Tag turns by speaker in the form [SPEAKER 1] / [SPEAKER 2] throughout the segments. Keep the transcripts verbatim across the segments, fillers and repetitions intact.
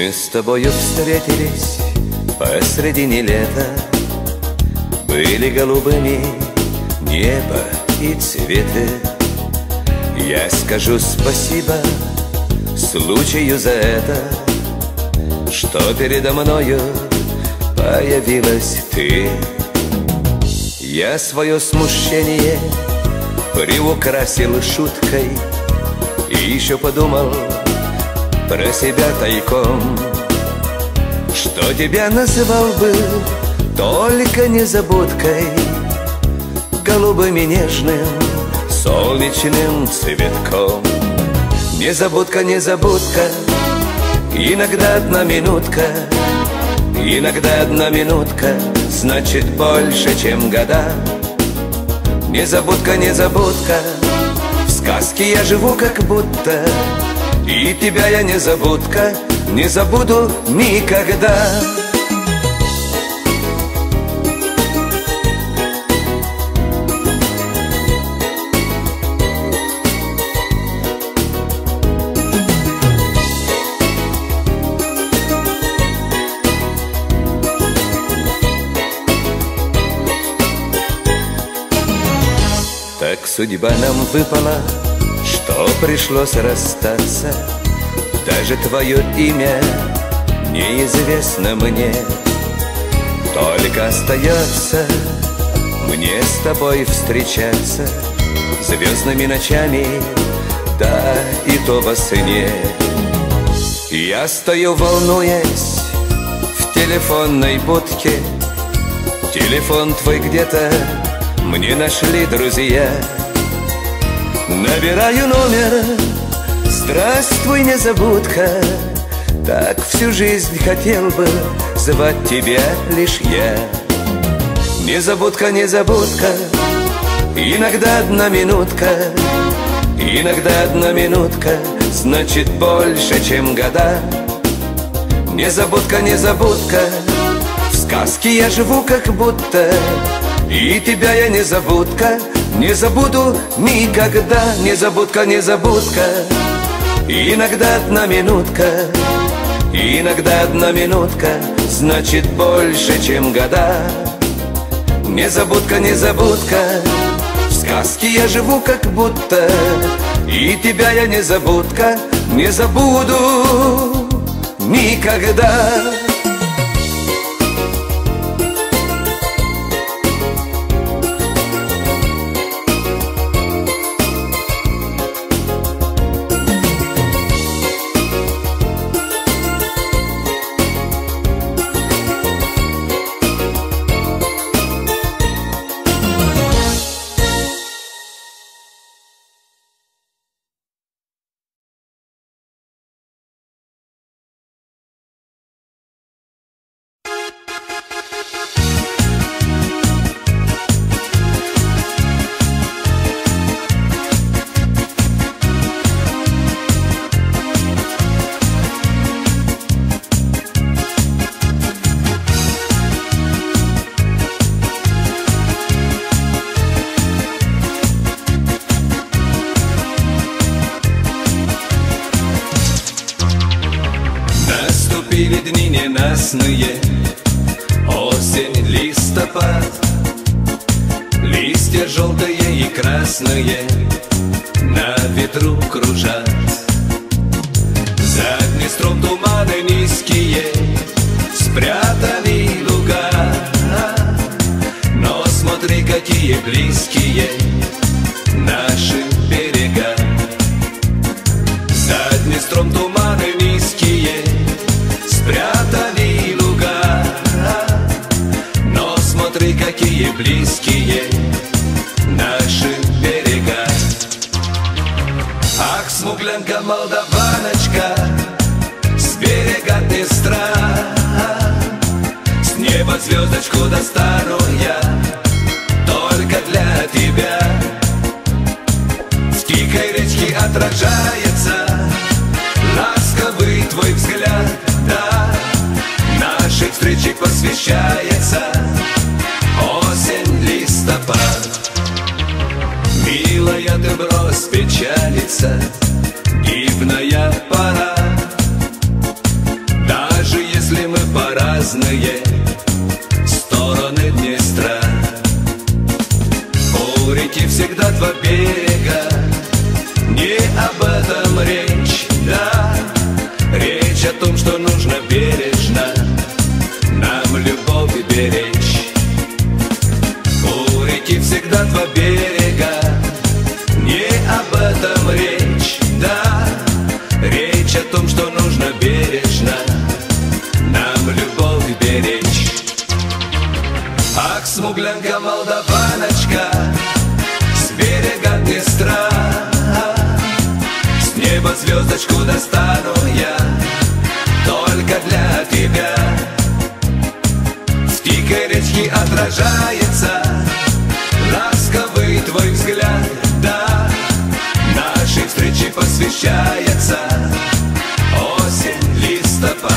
[SPEAKER 1] Мы с тобою встретились посредине лета, были голубыми небо и цветы. Я скажу спасибо случаю за это, что передо мною появилась ты. Я свое смущение приукрасил шуткой и еще подумал про себя тайком, что тебя называл бы только незабудкой, голубым и нежным солнечным цветком. Незабудка, незабудка, иногда одна минутка, иногда одна минутка значит больше, чем года. Незабудка, незабудка, в сказке я живу как будто, и тебя я незабудка не забуду никогда. Так судьба нам выпала, что пришлось расстаться. Даже твое имя неизвестно мне. Только остается мне с тобой встречаться звездными ночами, да и то во сне. Я стою, волнуясь, в телефонной будке. Телефон твой где-то мне нашли друзья. Набираю номер: здравствуй, незабудка. Так всю жизнь хотел бы звать тебя лишь я. Незабудка, незабудка, иногда одна минутка, иногда одна минутка значит больше, чем года. Незабудка, незабудка, в сказке я живу как будто, и тебя я незабудка не забуду никогда. Незабудка, незабудка, иногда одна минутка, иногда одна минутка значит больше, чем года. Незабудка, незабудка, в сказке я живу как будто, и тебя я незабудка не забуду никогда.
[SPEAKER 2] Наступили дни ненастные, осень, листопад. Листья желтые и красные на ветру кружат. За Днестром туманы низкие спрятали луга. Но смотри, какие близкие наши берега. За Днестром туманы низкие спрятали луга. Но смотри, какие близкие наши берега. Ах, смуглянка, молдаваночка, с берега Днестра, с неба звездочку достану я только для тебя. В тихой речке отражается ласковый твой взгляд, да, нашей встрече посвящается осень, листопад. Милая, ты брось печалиться, дивная пора. разные стороны Днестра. У реки всегда два берега, не об этом речь, да. Речь о том, что нужно бережно нам любовь беречь. У реки всегда два берега, не об этом речь, да. Речь о том, что нужно бережно нам любовь беречь. Ах, смуглянка, молдаваночка, с берега Днестра, с неба звездочку достану я только для тебя. В тихой речке отражается ласковый твой взгляд, да. Нашей встрече посвящается осень, листопад.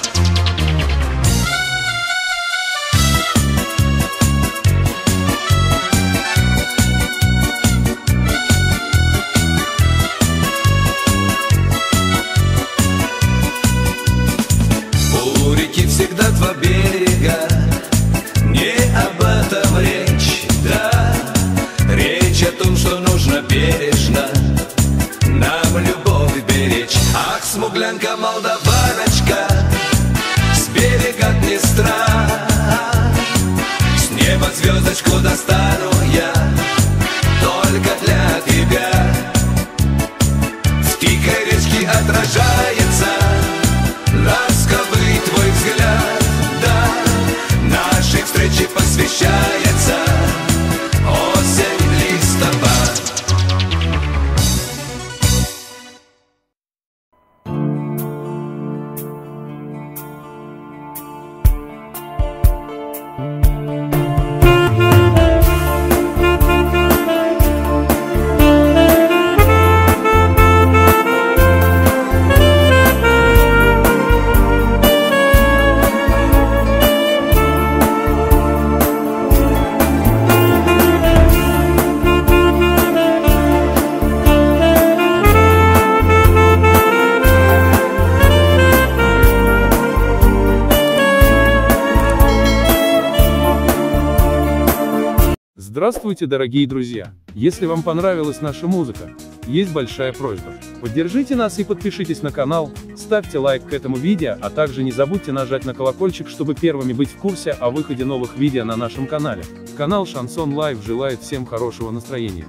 [SPEAKER 2] У реки всегда два берега, не об этом речь, да. Речь о том, что нужно бережно нам любовь беречь. Ах, смуглянка, молдаваночка, с берега Днестра, с неба звездочку достану я только для тебя. В тихой речке отражается ласковый твой взгляд, да. Нашей встрече посвящается осень, листопад.
[SPEAKER 3] Здравствуйте, дорогие друзья! Если вам понравилась наша музыка, есть большая просьба. Поддержите нас и подпишитесь на канал, ставьте лайк к этому видео, а также не забудьте нажать на колокольчик, чтобы первыми быть в курсе о выходе новых видео на нашем канале. Канал Шансон Лайв желает всем хорошего настроения.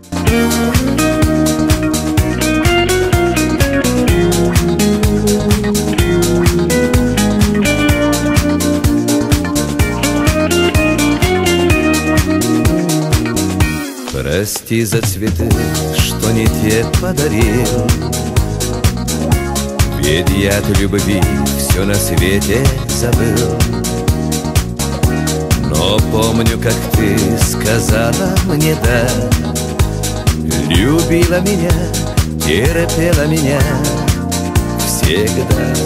[SPEAKER 1] Прости за цветы, что не те подарил, ведь я от любви все на свете забыл. Но помню, как ты сказала мне да, любила меня, терпела меня всегда.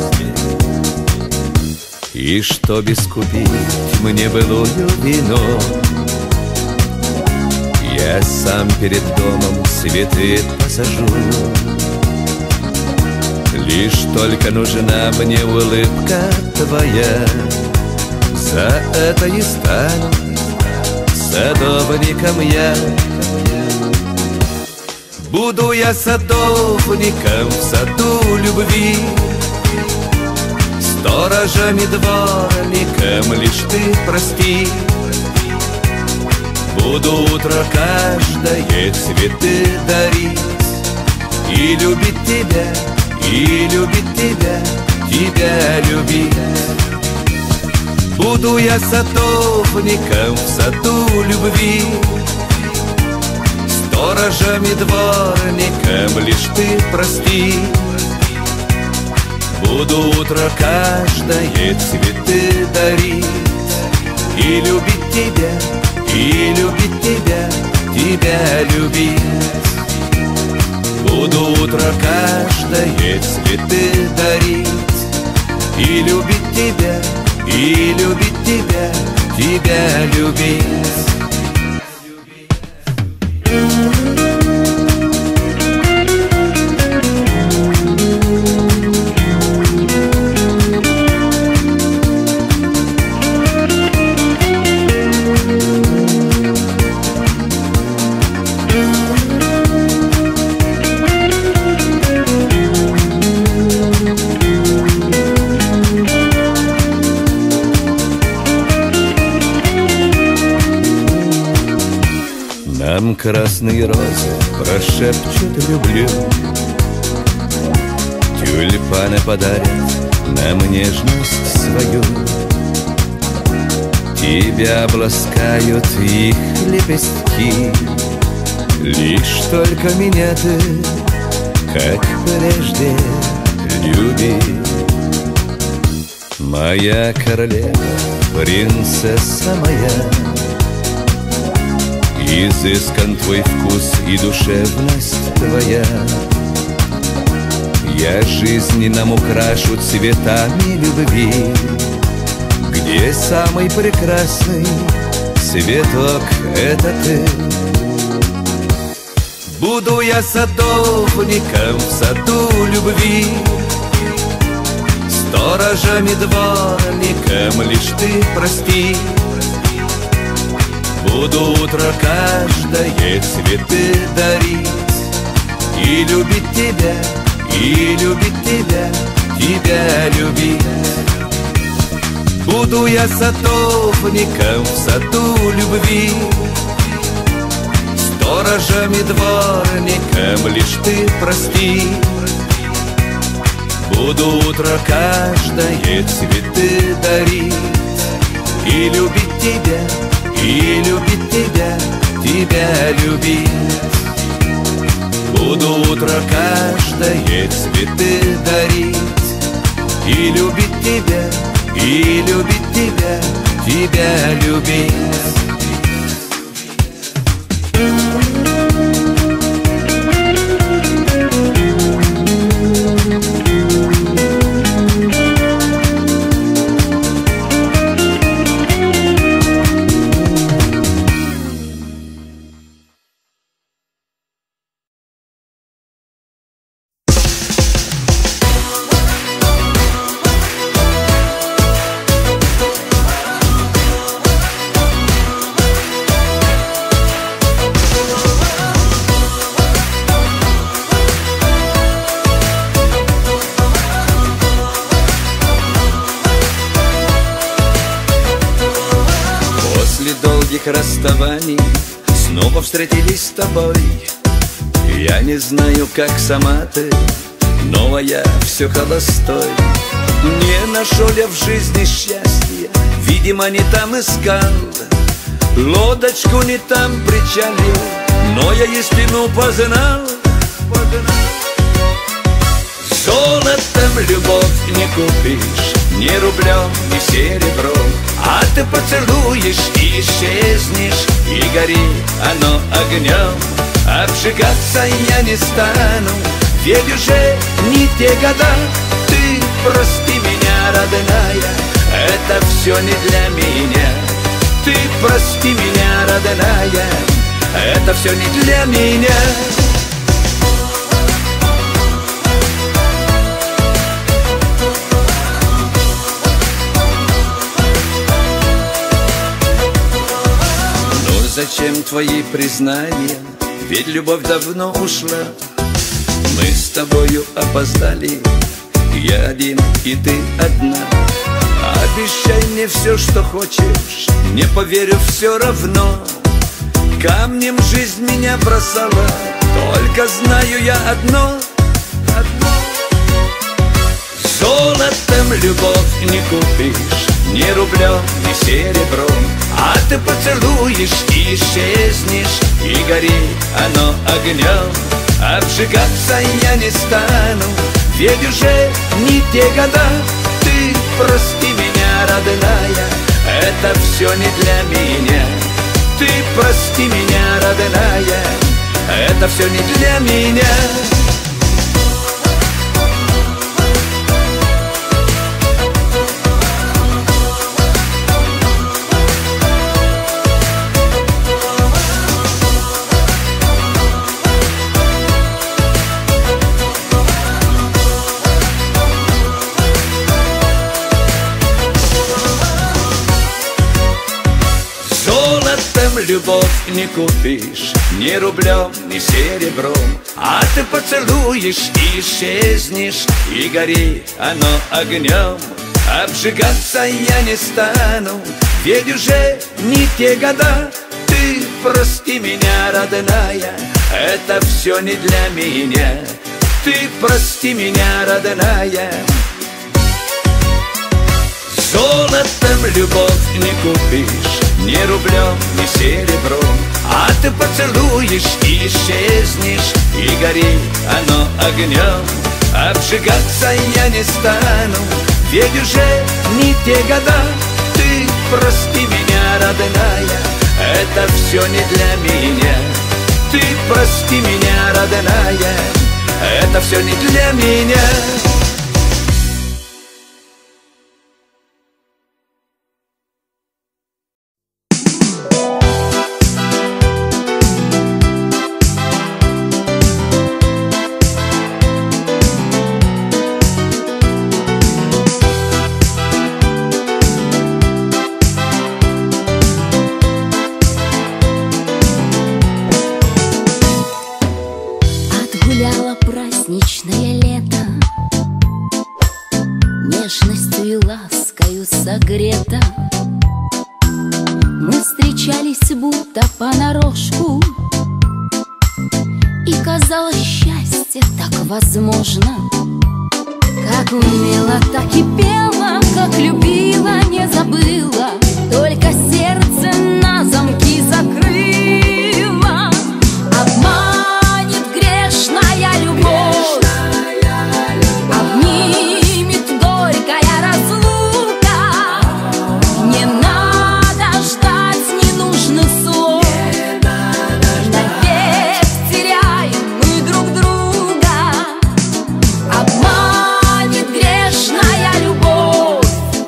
[SPEAKER 1] И чтоб искупить мне былую вину, я сам перед домом цветы посажу. Лишь только нужна мне улыбка твоя, за это и стану садовником я. Буду я садовником в саду любви, сторожем и дворником, лишь ты прости. Буду утро каждое цветы дарить и любить тебя, и любить тебя, тебя любить. Буду я садовником в саду любви, сторожем и дворником, лишь ты прости. Буду утро каждое цветы дарить и любить тебя, и любить тебя, тебя любить. Буду утро каждое цветы дарить и любить тебя, и любить тебя, тебя любить. красные розы прошепчут «люблю». Тюльпаны подарят нам нежность свою. Тебя обласкают их лепестки. Лишь только меня ты, как прежде, люби. Моя королева, принцесса моя, изыскан твой вкус и душевность твоя. Я жизненным украшу цветами любви, где самый прекрасный цветок — это ты. Буду я садовником в саду любви, сторожем и дворником лишь ты прости. Буду утро каждое цветы дарить и любить тебя, и любить тебя, тебя любить. Буду я садовником в саду любви, сторожем и дворником лишь ты прости. Буду утро каждое цветы дарить и любить тебя, и любить тебя, тебя любить. Буду утро каждое цветы дарить и любить тебя, и любить тебя, тебя любить. Расставаний снова встретились с тобой. Я не знаю, как сама ты, но я все холостой. Не нашел я в жизни счастья, видимо, не там искал. Лодочку не там причалил, но я истину познал. Золотом любовь не купишь, ни рублем, ни серебром. А ты поцелуешь и исчезнешь, и гори оно огнем. Обжигаться я не стану, ведь уже не те года. Ты прости меня, родная, это все не для меня. Ты прости меня, родная, это все не для меня. Зачем твои признания? Ведь любовь давно ушла. Мы с тобою опоздали, я один и ты одна. Обещай мне все, что хочешь, не поверю все равно. Камнем жизнь меня бросала, только знаю я одно, одно. Золотом любовь не купишь, ни рублем, ни серебром. А ты поцелуешь и исчезнешь, и гори оно огнем. Обжигаться я не стану, ведь уже не те года. Ты прости меня, родная, это все не для меня. Ты прости меня, родная, это все не для меня. Любовь не купишь, ни рублем, ни серебром. А ты поцелуешь и исчезнешь, и гори оно огнем. Обжигаться я не стану, ведь уже не те года. Ты Ты прости меня, родная, это все не для меня. Ты прости меня, родная. Золотом любовь не купишь, ни рублем, ни серебром. А ты поцелуешь и исчезнешь, и гори оно огнем. Обжигаться я не стану, ведь уже не те года. Ты прости меня, родная, это все не для меня. Ты прости меня, родная, это все не для меня.
[SPEAKER 4] Отгуляло праздничное лето, нежностью и ласкою согрета. Мы встречались будто понарошку, и казалось, счастье так возможно. Как умела, так и пела, как любила, не забыла, только сердце на замки закрыла. Обманет грешная любовь, обнимет горькая разлука. Не надо ждать ненужных слов, навек теряем мы друг друга. Обманет грешная любовь,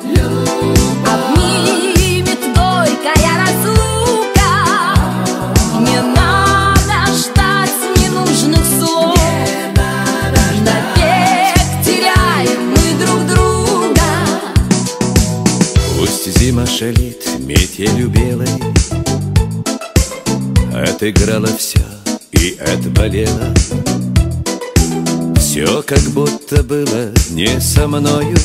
[SPEAKER 4] обнимет горькая разлука. Не надо ждать ненужных слов, навек теряем мы друг друга.
[SPEAKER 1] Пусть зима шалит метелью белой, отыграла все и отболела. Все как будто было не со мною,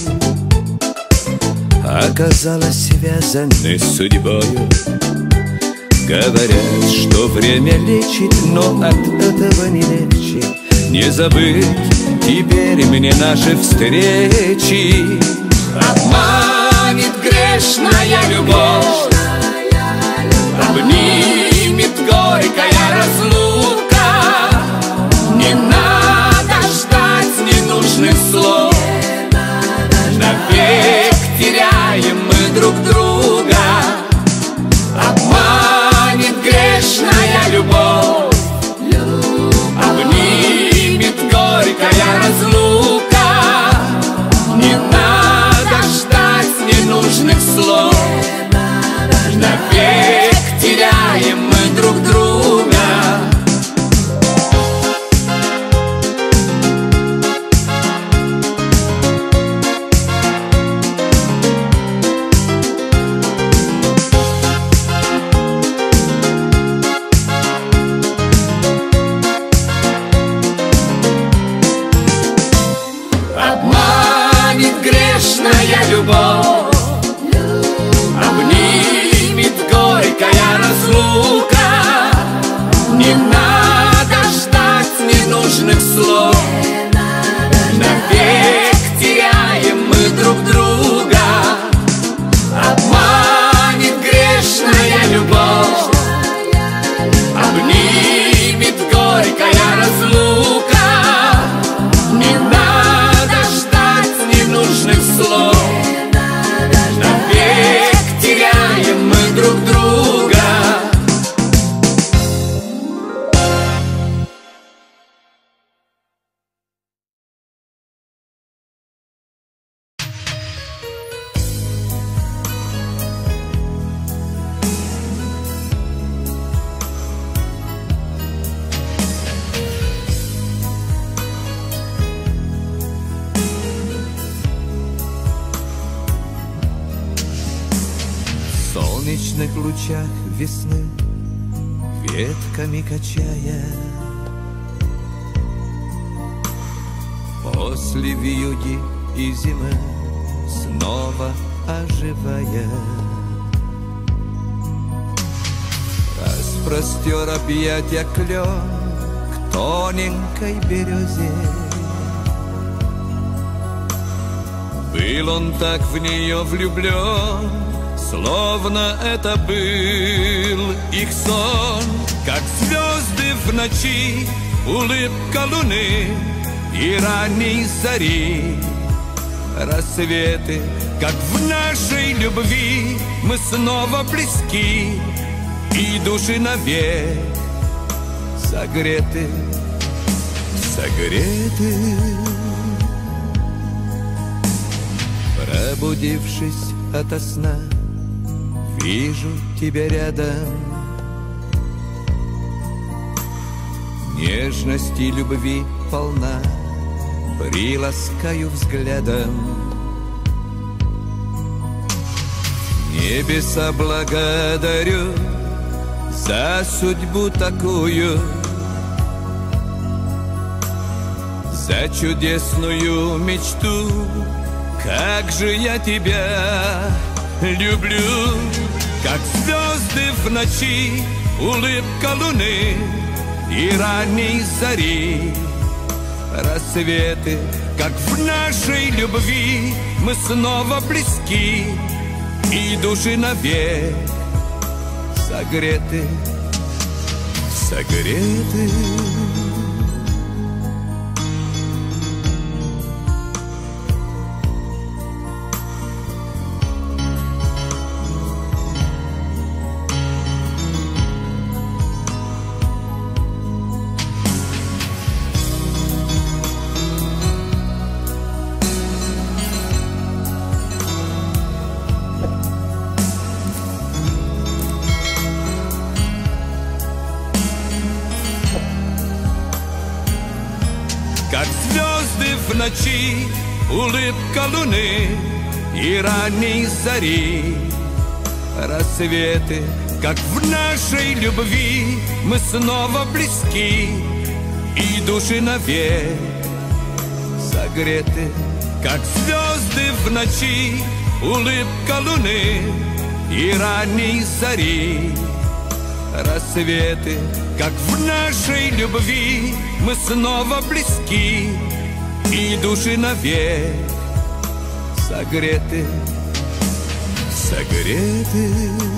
[SPEAKER 1] оказалось связаны с судьбою. Говорят, что время лечит, но от этого не легче. Не забыть теперь мне наши встречи. Обманет грешная любовь, обнимет горькая разлука. Не надо ждать ненужных слов, навек теряем мы друг друга. Обманет грешная любовь, обнимет горькая разлука. Не надо ждать ненужных слов, навек теряем мы друг друга. Обманет грешная любовь, обнимет горькая разлука. Не надо ждать ненужных слов, навек теряем мы друг друга. Обманет грешная любовь, обнимет горькая разлука. Не надо ждать ненужных слов, навек теряем мы друг друга. В солнечных лучах весны, ветками качая, после вьюги и зимы снова оживая.
[SPEAKER 2] простер объятия клен к тоненькой березе. Был он так в нее влюблен, словно это был их сон. Как звезды в ночи, улыбка луны и ранней зари. Рассветы, как в нашей любви, мы снова близки, и души навек согреты, согреты. Пробудившись ото сна, вижу тебя рядом. Нежности и любви полна, приласкаю взглядом. Небеса благодарю за судьбу такую, за чудесную мечту. Как же я тебя люблю, как звезды в ночи, улыбка луны и ранней зари. Рассветы, как в нашей любви, мы снова близки, и души навек согреты, согреты. Как звезды в ночи, улыбка луны и ранней зари. Рассветы, как в нашей любви, мы снова близки, и души навек согреты. Как звезды в ночи, улыбка луны и ранней зари. Рассветы, как в нашей любви, мы снова близки, и души навек согреты, согреты.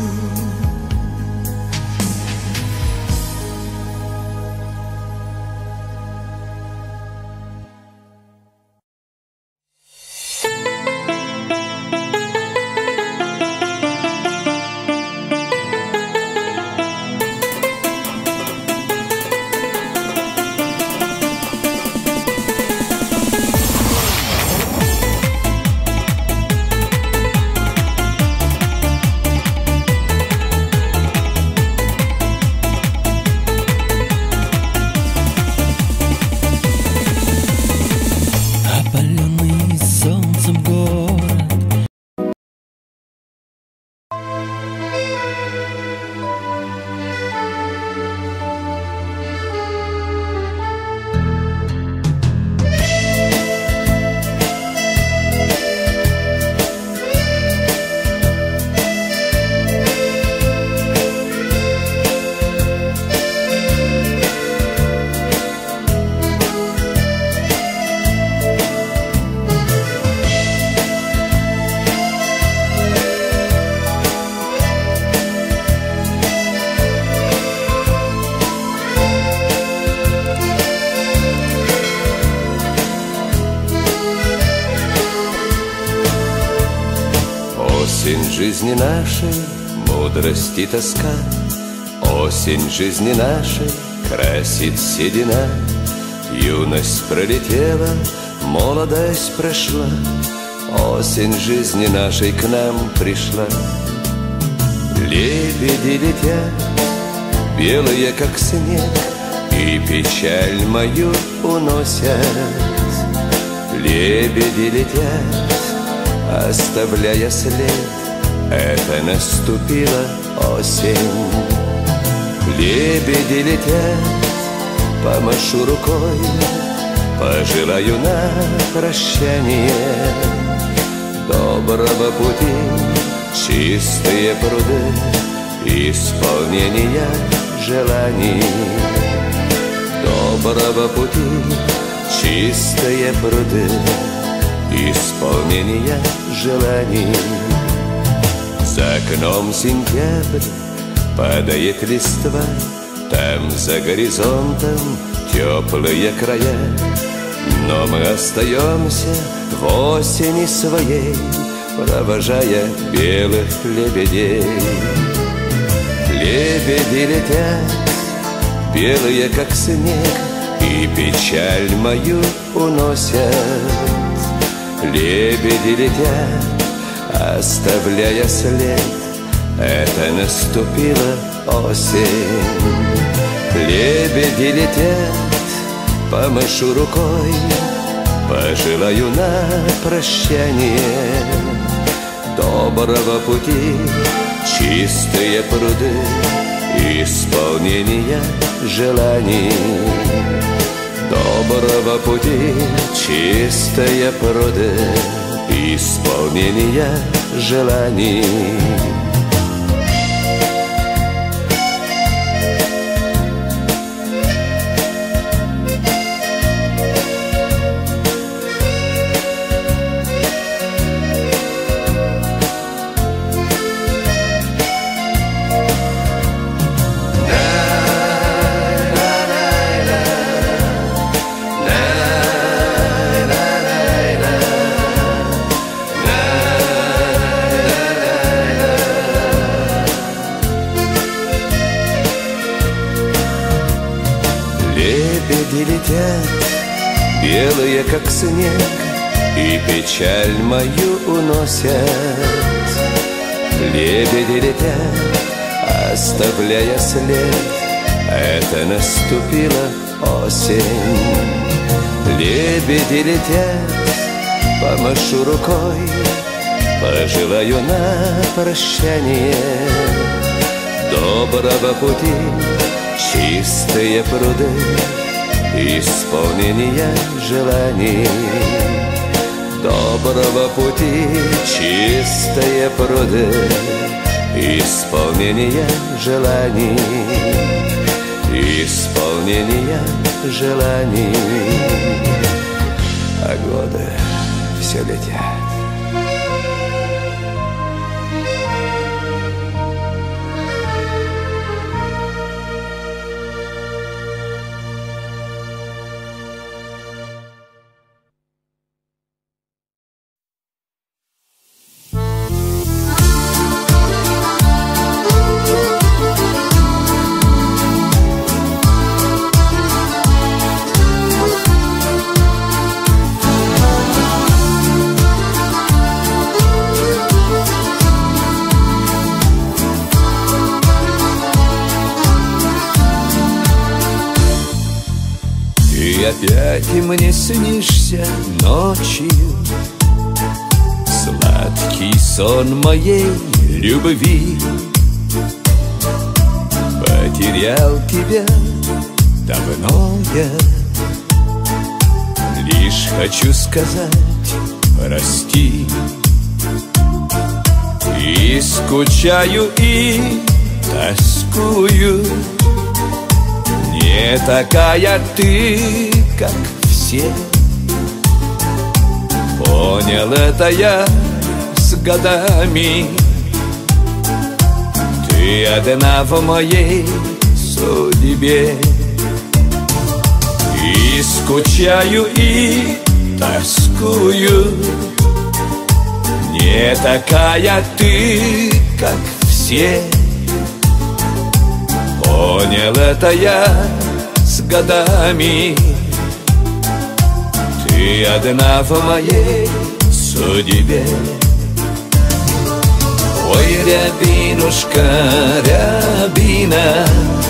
[SPEAKER 5] Осень жизни нашей, мудрость и тоска. Осень жизни нашей, красит седина. Юность пролетела, молодость прошла. Осень жизни нашей к нам пришла. Лебеди летят, белые как снег, и печаль мою уносят. Лебеди летят, оставляя след, это наступила осень. Лебеди летят, помашу рукой, пожелаю на прощание доброго пути, чистые пруды, исполнения желаний. Доброго пути, чистые пруды, исполнения желаний. За окном сентябрь, падает листва, там за горизонтом теплые края. Но мы остаемся в осени своей, провожая белых лебедей. Лебеди летят, белые как снег, и печаль мою уносят. Лебеди летят, оставляя след, это наступила осень. Лебеди летят, помашу рукой, пожелаю на прощание. Доброго пути, чистые пруды, исполнения желаний. Доброго пути, чистые пруды, исполнения желаний. Лебеди летят, белые как снег, и печаль мою уносят. Лебеди летят, оставляя след, это наступила осень. Лебеди летят, помашу рукой, пожелаю на прощание. Доброго пути, чистые пруды, исполнения желаний. Доброго пути, чистые пруды, исполнения желаний. Исполнения желаний. А годы все летят.
[SPEAKER 1] И опять мне снишься ночью, сладкий сон моей любви. Потерял тебя давно я, лишь хочу сказать прости. И скучаю, и тоскую, не такая ты, как все. Понял это я с годами. Ты одна в моей судьбе. И скучаю, и тоскую, не такая ты, как все. Понял это я с годами. Ты одна в моей судьбе. Ой, рябинушка, рябина,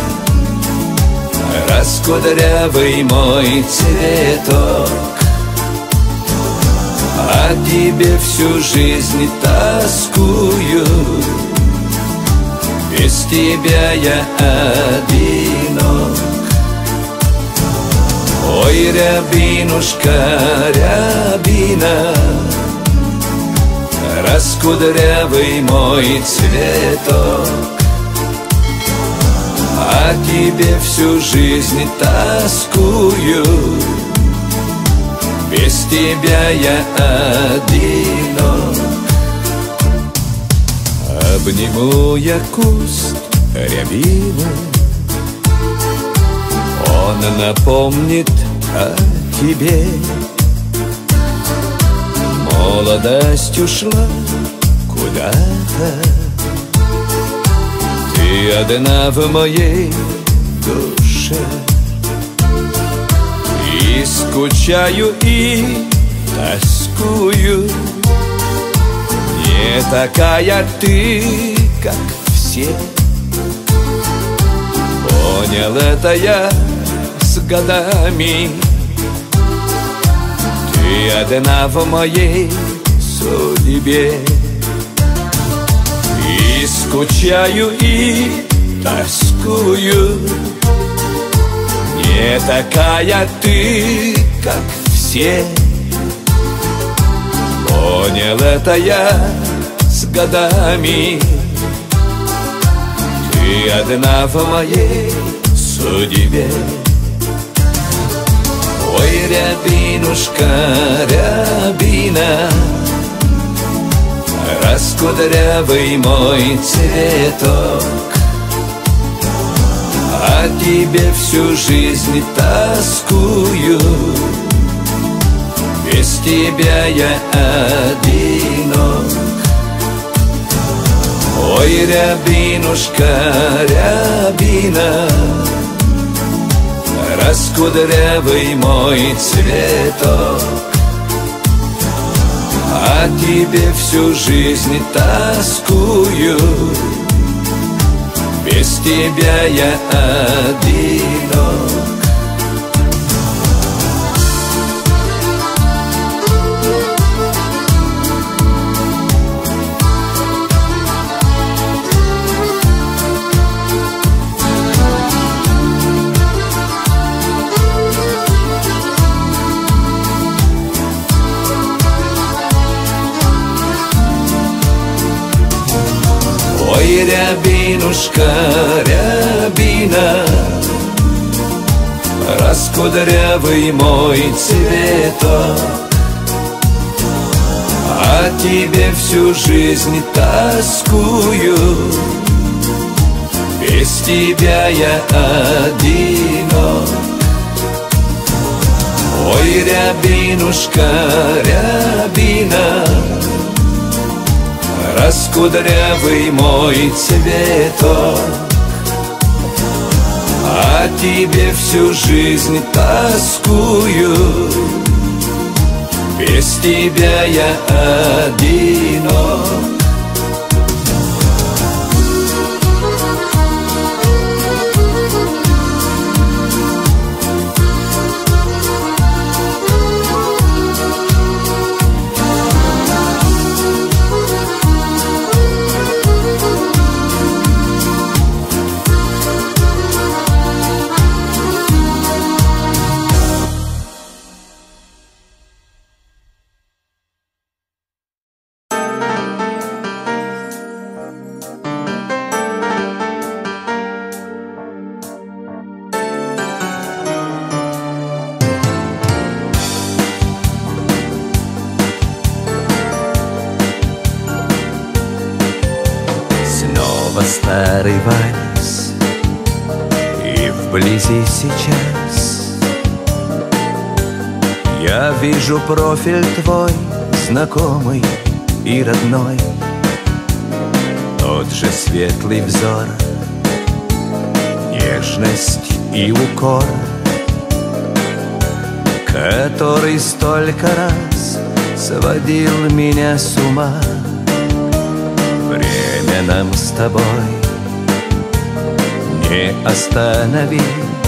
[SPEAKER 1] раскудрявый мой цветок, о тебе всю жизнь тоскую. Без тебя я одинок. Ой, рябинушка, рябина, раскудрявый мой цветок,
[SPEAKER 5] о тебе всю жизнь тоскую. Без тебя я одинок. Обниму я куст рябины, он напомнит о тебе. Молодость ушла куда-то, ты одна в моей душе. И скучаю, и тоскую. Не такая ты, как все. Понял это я с годами. Ты одна в моей судьбе. И скучаю, и тоскую. Не такая ты, как все. Понял это я с годами. Ты одна в моей судьбе. Ой, рябинушка, рябина, раскудрявый мой цветок, о тебе всю жизнь тоскую. Без тебя я одинок. Ой, рябинушка, рябина, раскудрявый мой цветок, о тебе всю жизнь тоскую. Без тебя я одинок. Ой, рябинушка, рябина, раскудрявый мой цветок, о тебе всю жизнь тоскую. Без тебя я одинок. Ой, рябинушка, рябина, раскудрявый мой цветок, о тебе всю жизнь тоскую. Без тебя я одинок. Старый вальс, и вблизи сейчас я вижу профиль твой, знакомый и родной. Тот же светлый взор, нежность и укор, который столько раз сводил меня с ума. Время нам с тобой не остановить.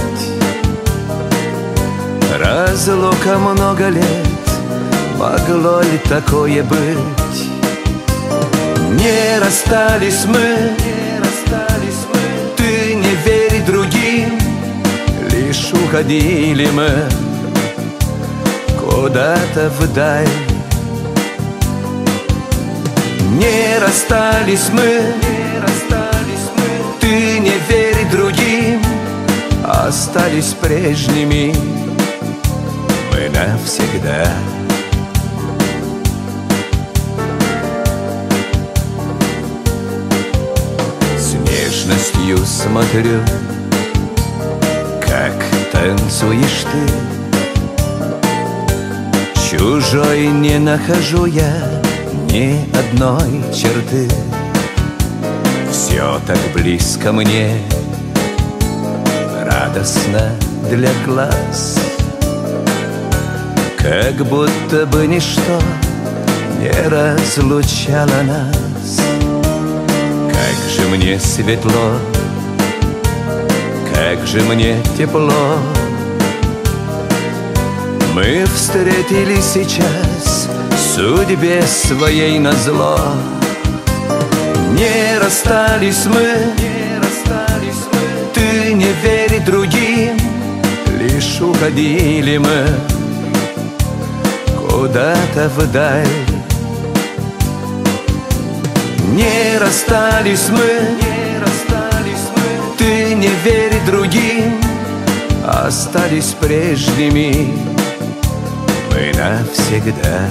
[SPEAKER 5] Разлука много лет, могло ли такое быть? Не расстались мы, ты не верь другим, лишь уходили мы куда-то вдаль. Не расстались мы, ты не верь другим, остались прежними мы навсегда. С нежностью смотрю, как танцуешь ты. Чужой не нахожу я ни одной черты. Все так близко мне, радостно для глаз, как будто бы ничто не разлучало нас. Как же мне светло, как же мне тепло. Мы встретились сейчас, судьбе своей назло. Не расстались мы, не расстались мы. Ты не верь другим, лишь уходили мы куда-то вдаль. Не расстались мы, не расстались мы. Ты не верь другим, остались прежними мы навсегда.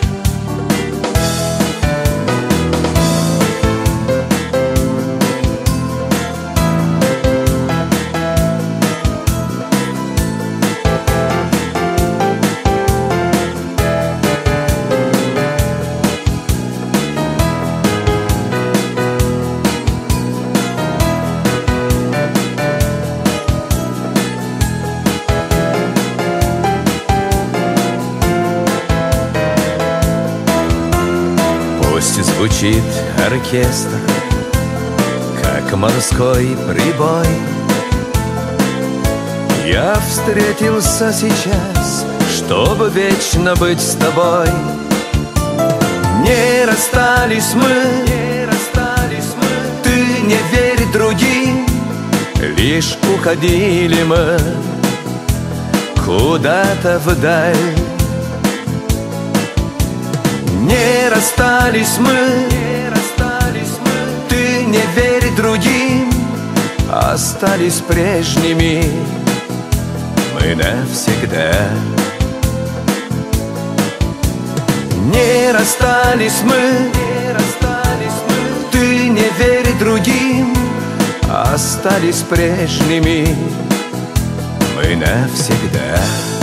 [SPEAKER 5] Звучит оркестр, как морской прибой. Я встретился сейчас, чтобы вечно быть с тобой. Не расстались мы, не расстались мы. Ты не верь другим, лишь уходили мы куда-то вдаль. Не расстались мы, не расстались мы. Ты не верь другим, остались прежними мы навсегда. Не расстались мы, не расстались мы. Ты не верь другим, остались прежними мы навсегда.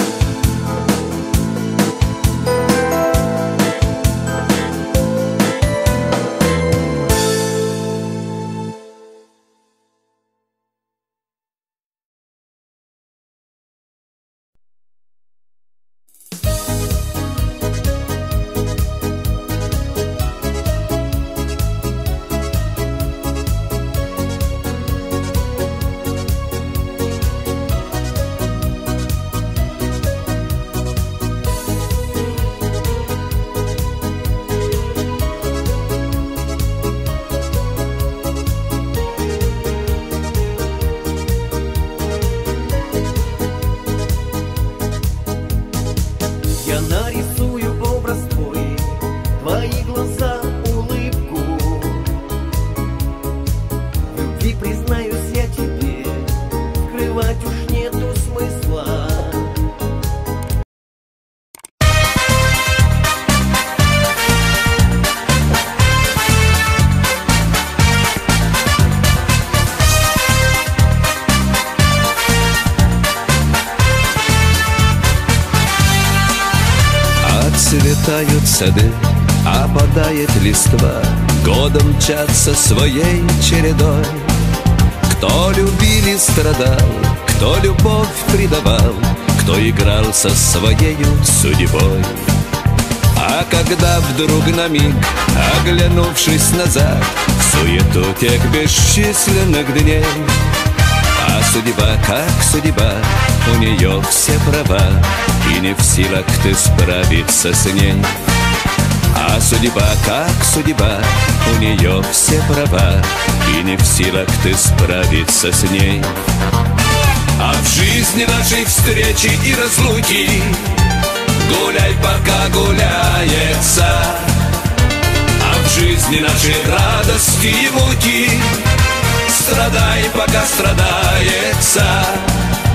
[SPEAKER 5] Цветают сады, опадает листва, годом мчатся своей чередой. Кто любил и страдал, кто любовь предавал, кто играл со своею судьбой. А когда вдруг на миг, оглянувшись назад, в суету тех бесчисленных дней, а судьба, как судьба, у нее все права, и не в силах ты справиться с ней. А судьба, как судьба, у нее все права, и не в силах ты справиться с ней. А в жизни нашей встречи и разлуки гуляй, пока гуляется. А в жизни нашей радости и муки страдай, пока страдается.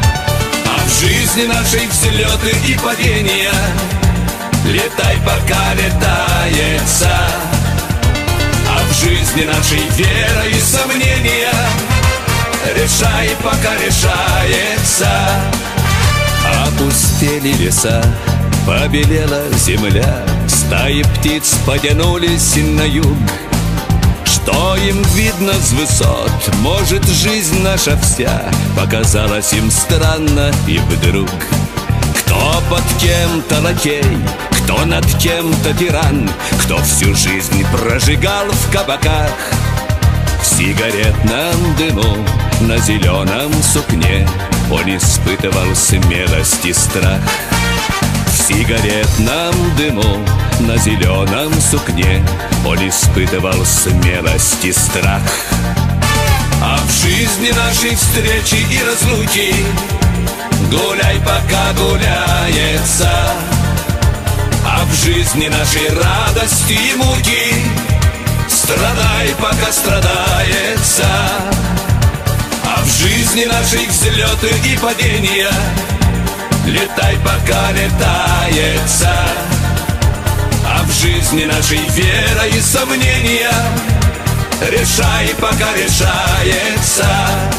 [SPEAKER 5] жизни нашей взлеты и падения. Летай, пока летается. А в жизни нашей вера и сомнения. Решай, пока решается. Опустели леса, побелела земля, стаи птиц потянулись на юг. Что им видно с высот? Может, жизнь наша вся показалась им странно и вдруг. Кто под кем-то лакей, кто над кем-то тиран, кто всю жизнь прожигал в кабаках, в сигаретном дыму, на зеленом сукне он испытывал смелость и страх. В сигаретном дыму, на зеленом сукне он испытывал смелость и страх. А в жизни нашей встречи и разлуки гуляй, пока гуляется. А в жизни нашей радости и муки страдай, пока страдается. А в жизни нашей взлеты и падения летай, пока летается. А в жизни нашей вера и сомнения решай, пока решается.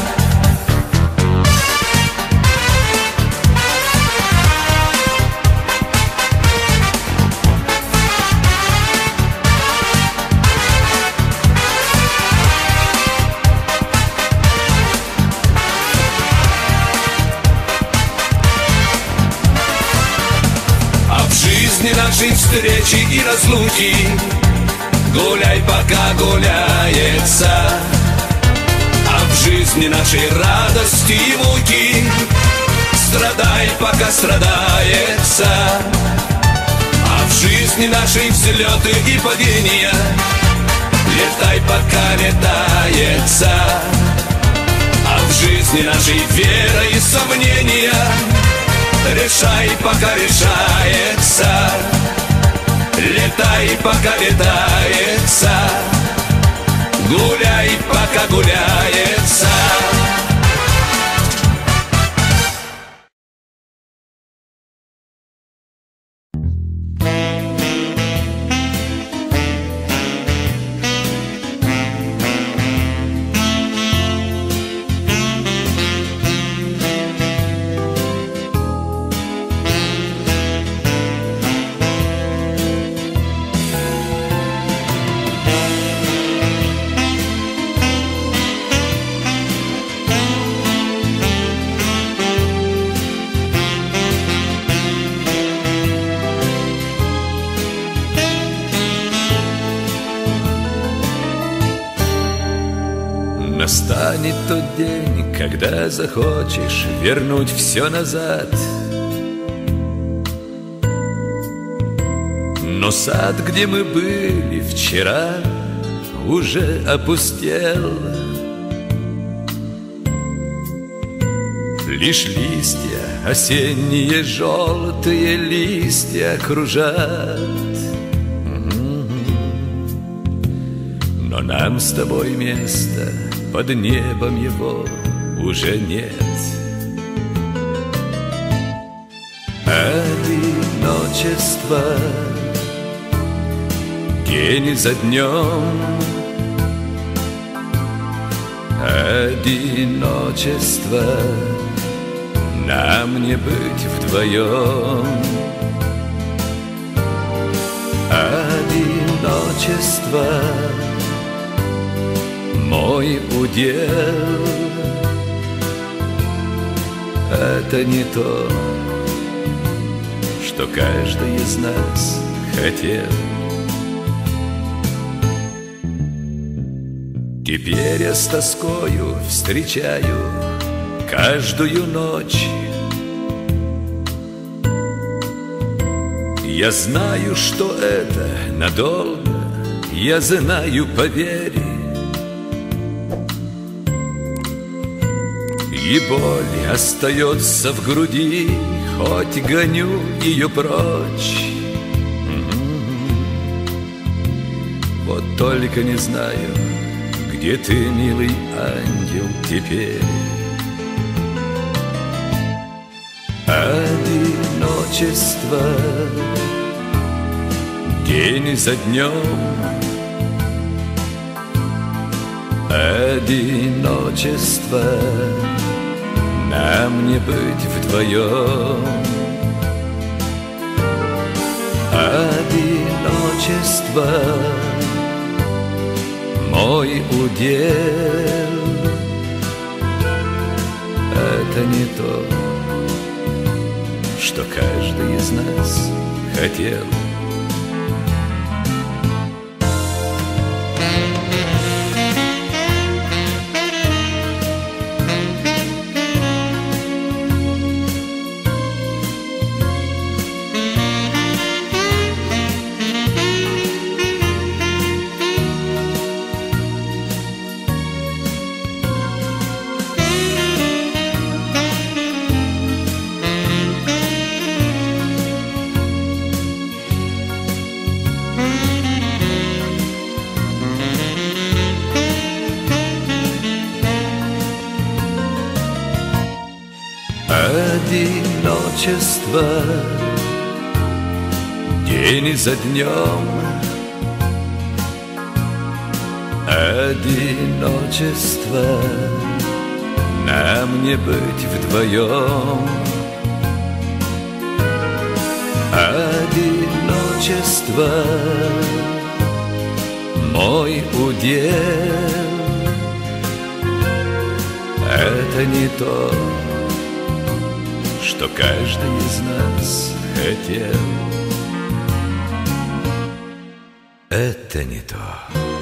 [SPEAKER 5] Нашей встречи и разлуки гуляй, пока гуляется. А в жизни нашей радости и муки страдай, пока страдается. А в жизни нашей взлеты и падения летай, пока летается. А в жизни нашей вера и сомнения решай, пока решается. Летай, пока летается. Гуляй, пока гуляется. Настанет тот день, когда захочешь вернуть все назад. Но сад, где мы были вчера, уже опустел. Лишь листья осенние, желтые листья кружат. Но нам с тобой места под небом его уже нет. Одиночество день за днем, одиночество нам не быть вдвоем. Одиночество мой удел. Это не то, что каждый из нас хотел. Теперь я с тоскою встречаю каждую ночь. Я знаю, что это надолго, я знаю, поверь. И боль остается в груди, хоть гоню ее прочь. Вот только не знаю, где ты, милый ангел, теперь. одиночество день за днем, одиночество, нам не быть вдвоем. Одиночество мой удел, это не то, что каждый из нас хотел. Одиночество день за днем, одиночество, нам не быть вдвоем. Одиночество мой удел, это не то, что каждый из нас хотел. Это не то,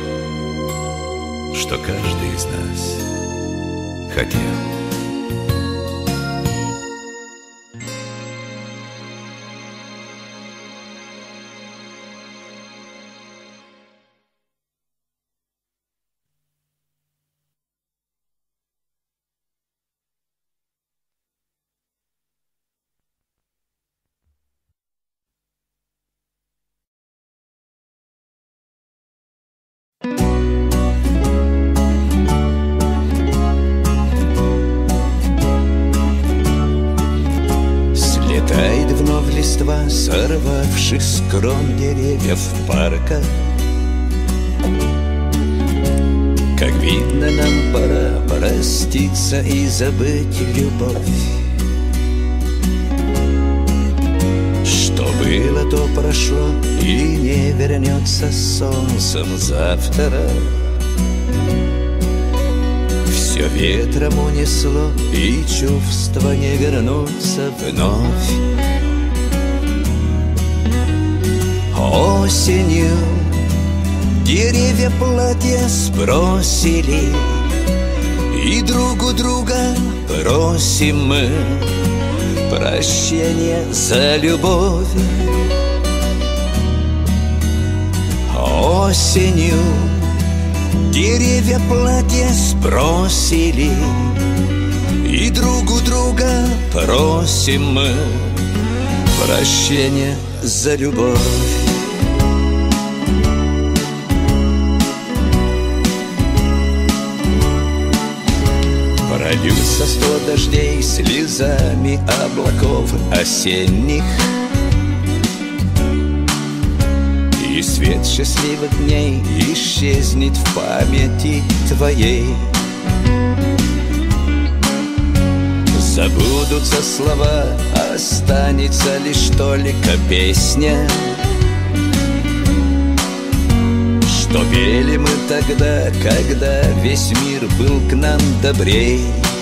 [SPEAKER 5] что каждый из нас хотел. Слетает вновь листва, сорвавшись с крон деревьев парка. Как видно, нам пора проститься и забыть любовь. Что было, то прошло и не вернется солнцем завтра. Все ветром унесло, и чувства не вернутся вновь. Осенью деревья платья сбросили, и друг у друга просим мы прощения за любовь. Осенью деревья платья сбросили, и друг у друга просим мы прощения за любовь. Прольются сто дождей слезами облаков осенних, и свет счастливых дней исчезнет в памяти твоей. Забудутся слова, останется лишь только песня, что пели мы тогда, когда весь мир был к нам добрей.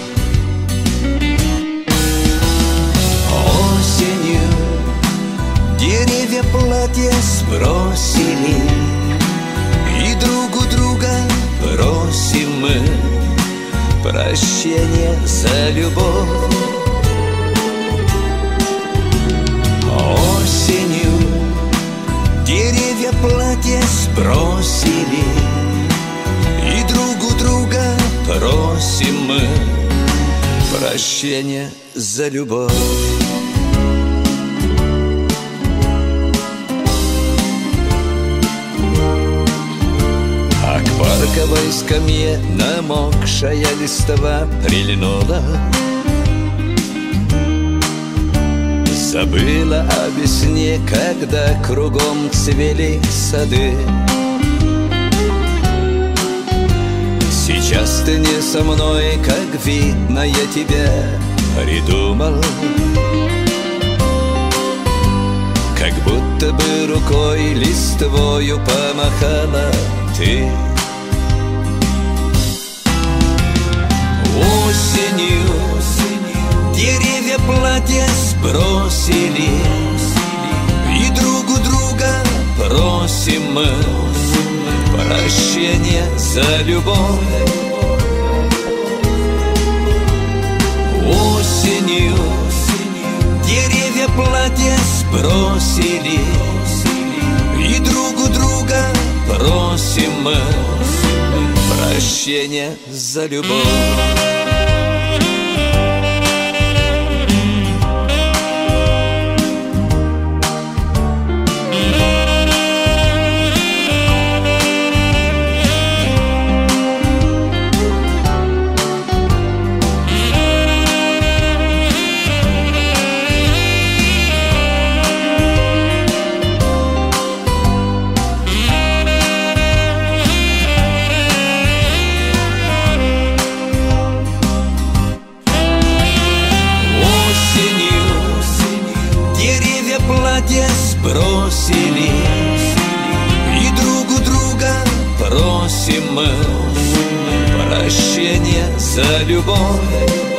[SPEAKER 5] Осенью деревья платья сбросили, и друг у друга просим мы прощения за любовь. Осенью деревья платья сбросили, и друг у друга просим мы прощения за любовь. А к парковой скамье намокшая листва прильнула, Забыла о весне, когда кругом цвели сады. Сейчас ты не со мной, как видно, я тебя придумал. Как будто бы рукой листвою помахала ты. Осенью деревья платья сбросили, и друг у друга просим мы прощения за любовь. Осенью деревья платья сбросили, и друг у друга просим мы прощения за любовь. Бросили, и друг у друга просим мы прощения за любовь.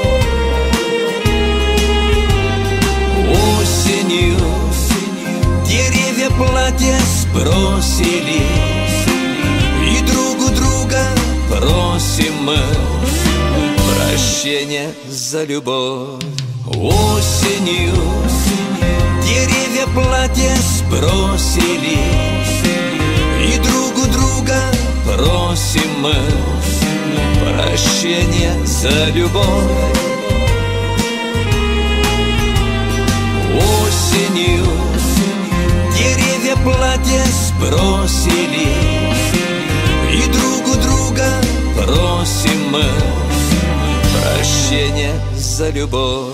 [SPEAKER 5] Осенью деревья платья сбросили, и друг у друга просим мы прощения за любовь. Осенью деревья платья сбросили, и друг у друга просим мы прощения за любовь. Осенью деревья платья сбросили, и друг у друга просим мы прощения за любовь.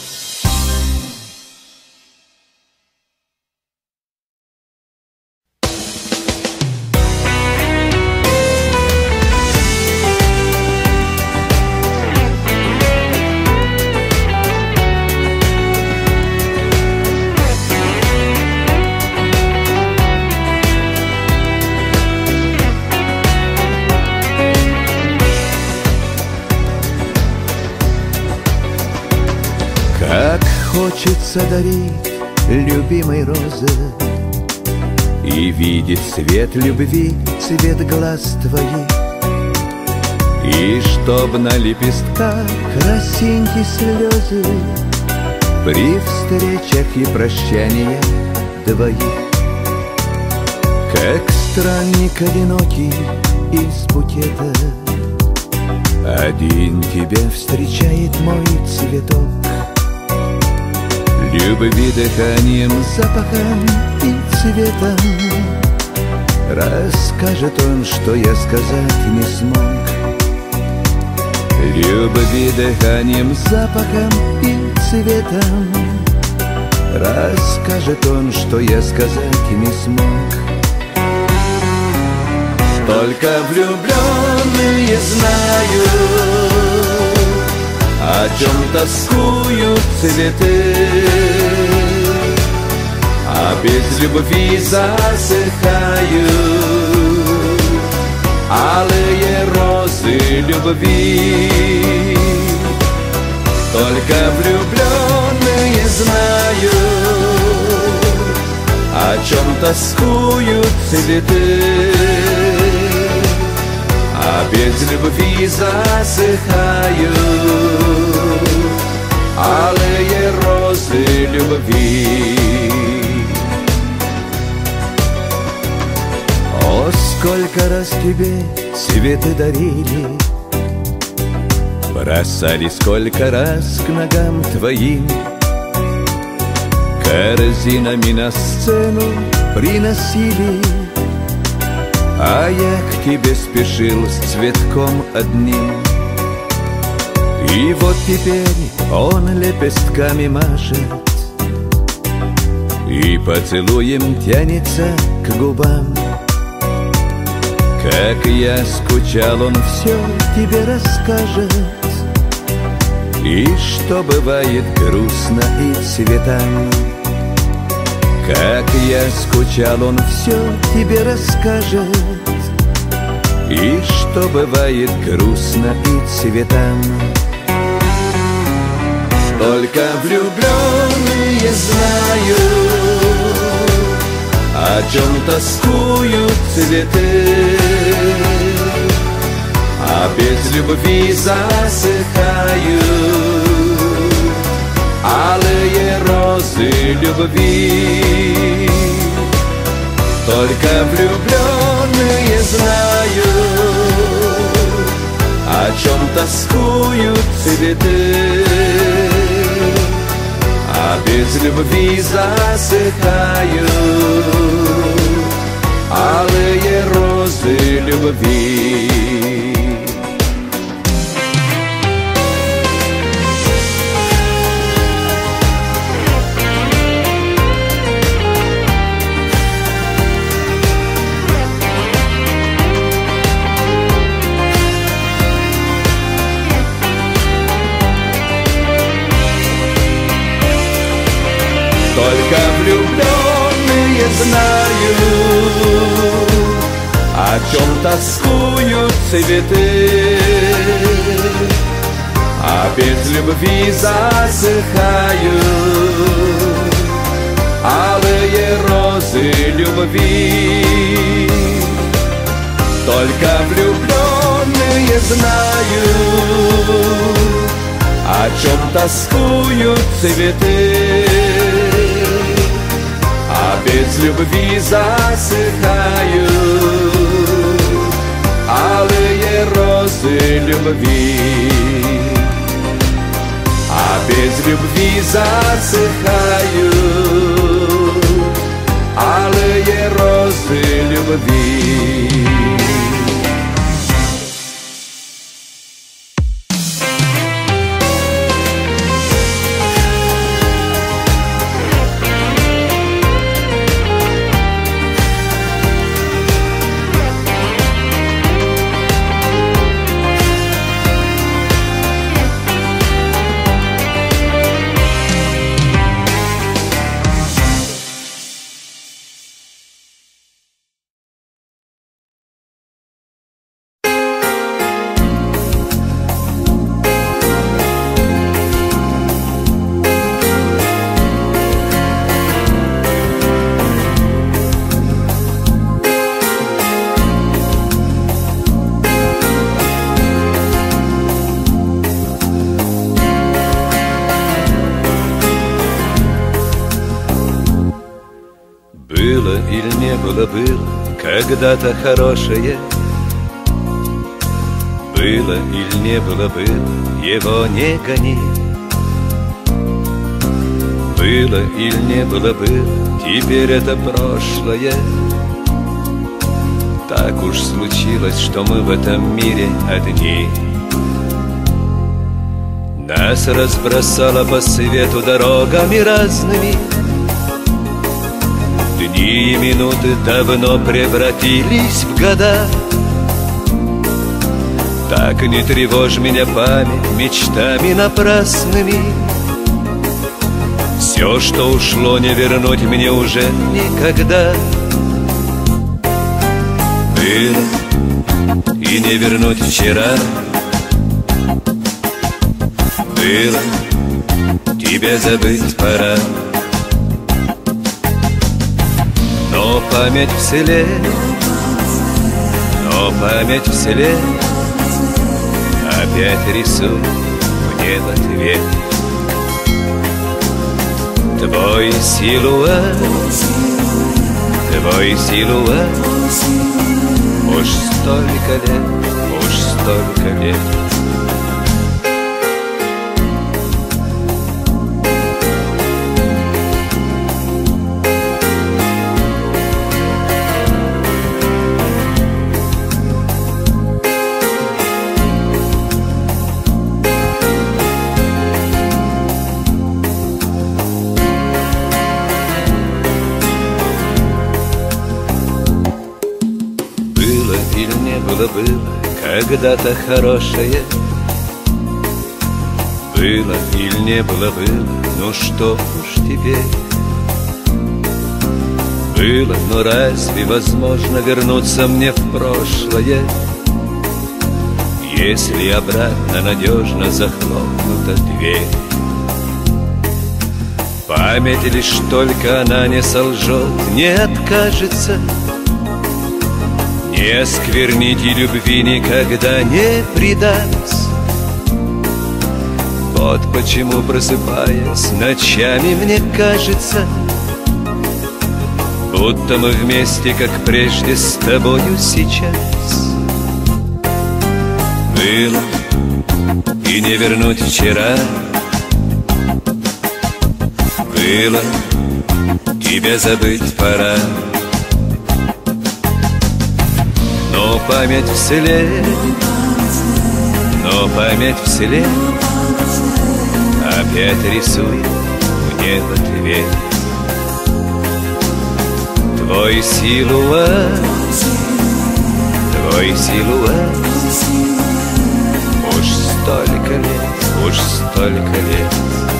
[SPEAKER 6] Хочется дарить любимой розы и видеть свет любви, цвет глаз твоих, и чтоб на лепестках красинки слезы при встречах и прощаниях двоих. Как странник одинокий из букета, один тебя встречает мой цветок. Любви дыханием, запахом и цветом расскажет он, что я сказать не смог. Любви дыханием, запахом и цветом расскажет он, что я сказать не смог. Только влюбленные знают, о чем тоскуют цветы, а без любви засыхают алые розы любви. Только влюбленные знают, о чем тоскуют цветы, а без любви засыхают алые розы любви. О, сколько раз тебе цветы дарили, бросали сколько раз к ногам твоим, корзинами на сцену приносили, а я к тебе спешил с цветком одним. И вот теперь он лепестками машет,
[SPEAKER 5] и поцелуем тянется к губам. Как я скучал, он все тебе расскажет, и что бывает грустно и цветам. Как я скучал, он все тебе расскажет, и что бывает грустно и цветам. Только влюбленные знают, о чем тоскуют цветы, а без любви засыхают алые розы любви. Только влюбленные знают, о чем тоскуют цветы, а без любви засыхают алые розы любви. Только влюбленные знают, о чем тоскуют цветы, а без любви засыхают алые розы любви. Только влюбленные знают, о чем тоскуют цветы, а без любви засыхают алые розы любви. А без любви засыхают алые розы любви. Было или не было, было когда-то хорошее. Было или не было, было, его не гони. Было или не было, было, теперь это прошлое. Так уж случилось, что мы в этом мире одни. Нас разбросало по свету дорогами разными. Дни и минуты давно превратились в года. Так не тревожь меня, память, мечтами напрасными. Все, что ушло, не вернуть мне уже никогда. Было и не вернуть вчера. Было, тебе забыть пора. Но память вселенная, но память вселенная опять рисует мне в ответ твой силуэт, твой силуэт. Уж столько лет, уж столько лет. было, было когда-то хорошее. Было или не было, было, ну что уж теперь. Было, но разве возможно вернуться мне в прошлое, если обратно надежно захлопнута дверь? Память лишь только она не солжет, не откажется, не осквернить и любви никогда не предаст. Вот почему, просыпаясь ночами, мне кажется, будто мы вместе, как прежде, с тобою сейчас. Было и не вернуть вчера. Было, тебя забыть пора. Но память вслед, но память вслед опять рисует мне в ответ твой силуэт, твой силуэт. Уж столько лет, уж столько лет.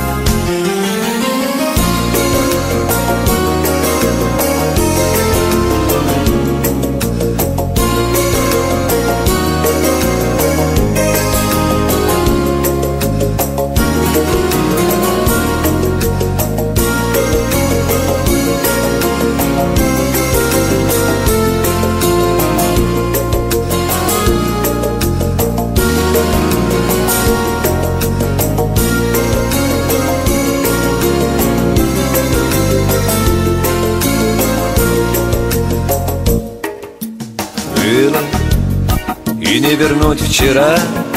[SPEAKER 5] И не вернуть вчера.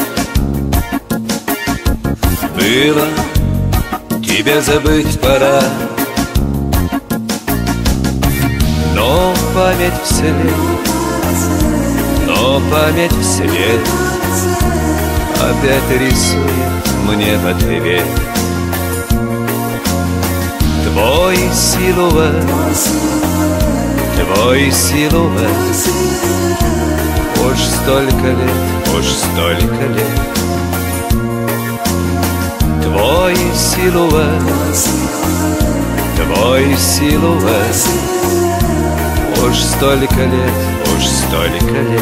[SPEAKER 5] Было, тебя забыть пора. Но память вслед, но память вслед опять рисует мне в ответ твой силуэт, твой силуэт. Уж столько лет, уж столько лет. Твой силуэт, твой силуэт. Уж столько лет, уж столько лет.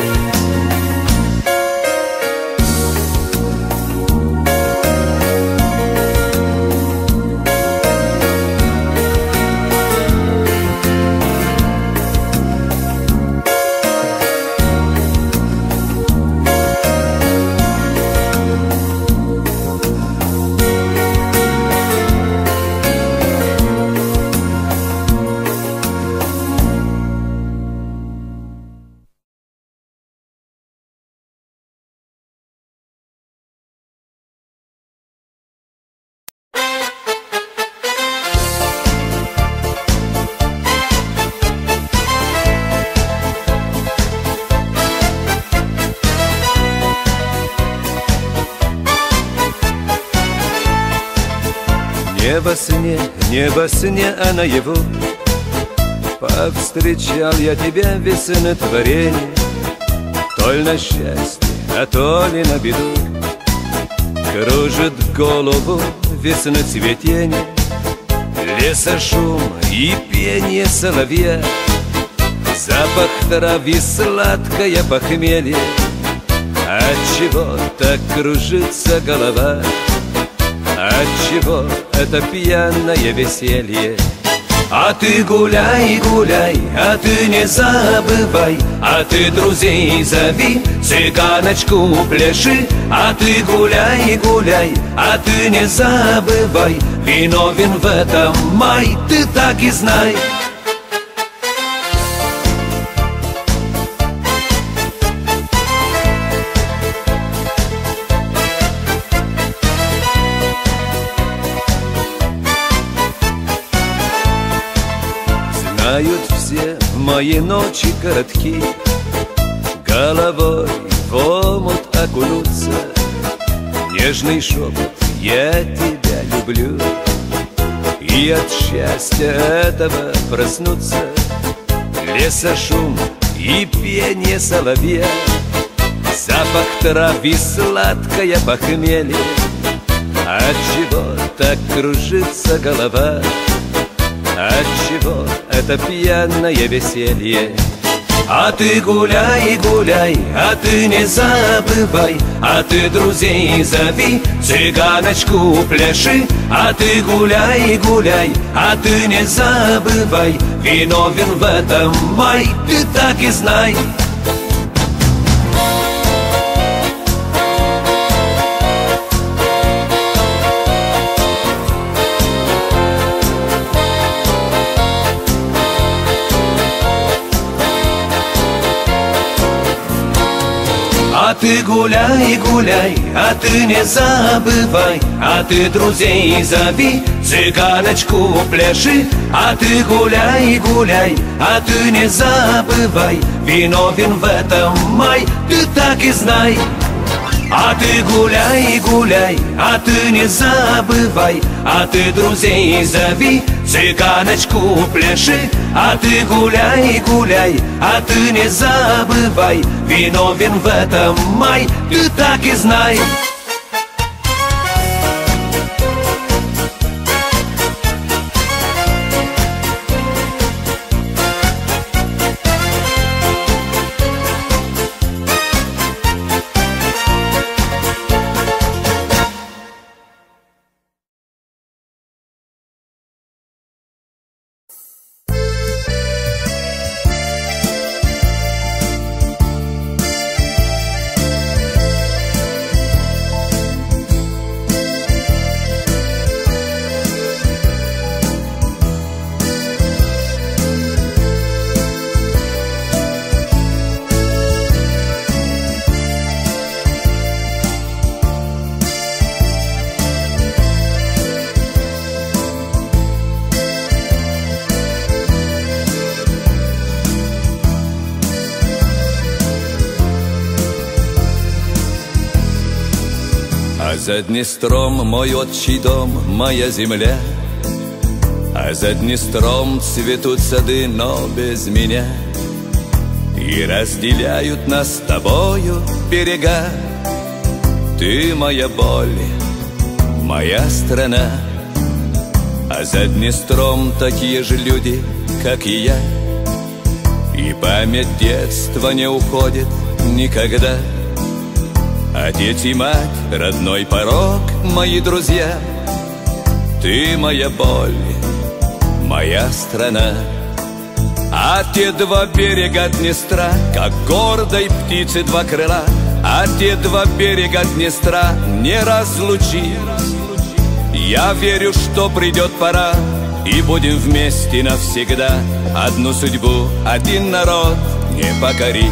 [SPEAKER 5] Не во сне, не во сне, а наяву повстречал я тебя, весны творенье. То ли на счастье, а то ли на беду кружит голову весны цветенье. Леса шум и пение соловья, запах трав и сладкое похмелье. Отчего так кружится голова? Отчего это пьяное веселье? А ты гуляй, гуляй, а ты не забывай, а ты друзей зови, цыганочку пляши. А ты гуляй, гуляй, а ты не забывай, виновен в этом май, ты так и знай. Знают все мои ночи коротки, головой в омут окунуться. Нежный шепот «Я тебя люблю», и от счастья этого проснуться. Леса шум и пение соловья, запах травы, сладкое похмелье. Отчего так кружится голова? Отчего это пьяное веселье? А ты гуляй, гуляй, а ты не забывай, а ты друзей зови, цыганочку пляши. А ты гуляй, гуляй, а ты не забывай, виновен в этом май, ты так и знай. А ты гуляй, гуляй, а ты не забывай, а ты друзей зови, цыганочку пляши. А ты гуляй, гуляй, а ты не забывай, виновен в этом май, ты так и знай. А ты гуляй, гуляй, а ты не забывай, а ты друзей зови, цыганочку пляши. А ты гуляй, гуляй, а ты не забывай, виновен в этом май, ты так и знай. А за Днестром мой отчий дом, моя земля. А за Днестром цветут сады, но без меня. И разделяют нас с тобою берега. Ты моя боль, моя страна. А за Днестром такие же люди, как и я. И память детства не уходит никогда. Отец и мать, родной порог, мои друзья. Ты моя боль, моя страна. А те два берега Днестра, как гордой птицы два крыла. А те два берега Днестра не разлучи. Я верю, что придет пора, и будем вместе навсегда. Одну судьбу, один народ не покорить.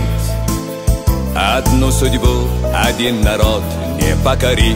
[SPEAKER 5] Одну судьбу, один народ не покорить.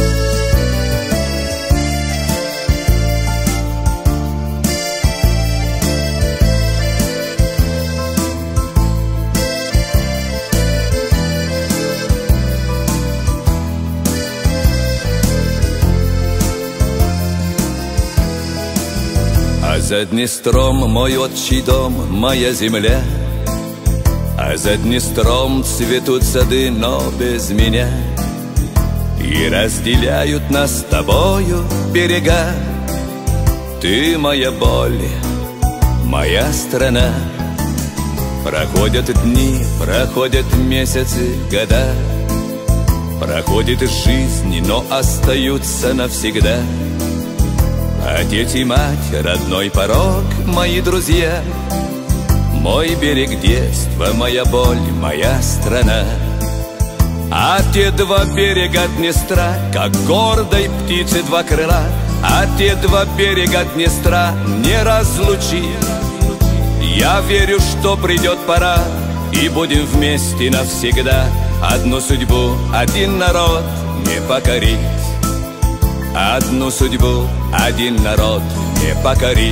[SPEAKER 5] А за Днестром мой отчий дом, моя земля. А за Днестром цветут сады, но без меня. И разделяют нас с тобою берега. Ты моя боль, моя страна. Проходят дни, проходят месяцы, года. Проходит жизнь, но остаются навсегда. Отец и мать, родной порог, мои друзья. Мой берег детства, моя боль, моя страна. А те два берега Днестра, как гордой птицы два крыла. А те два берега Днестра не разлучи. Я верю, что придет пора, и будем вместе навсегда. Одну судьбу, один народ не покорить. Одну судьбу, один народ не покорить.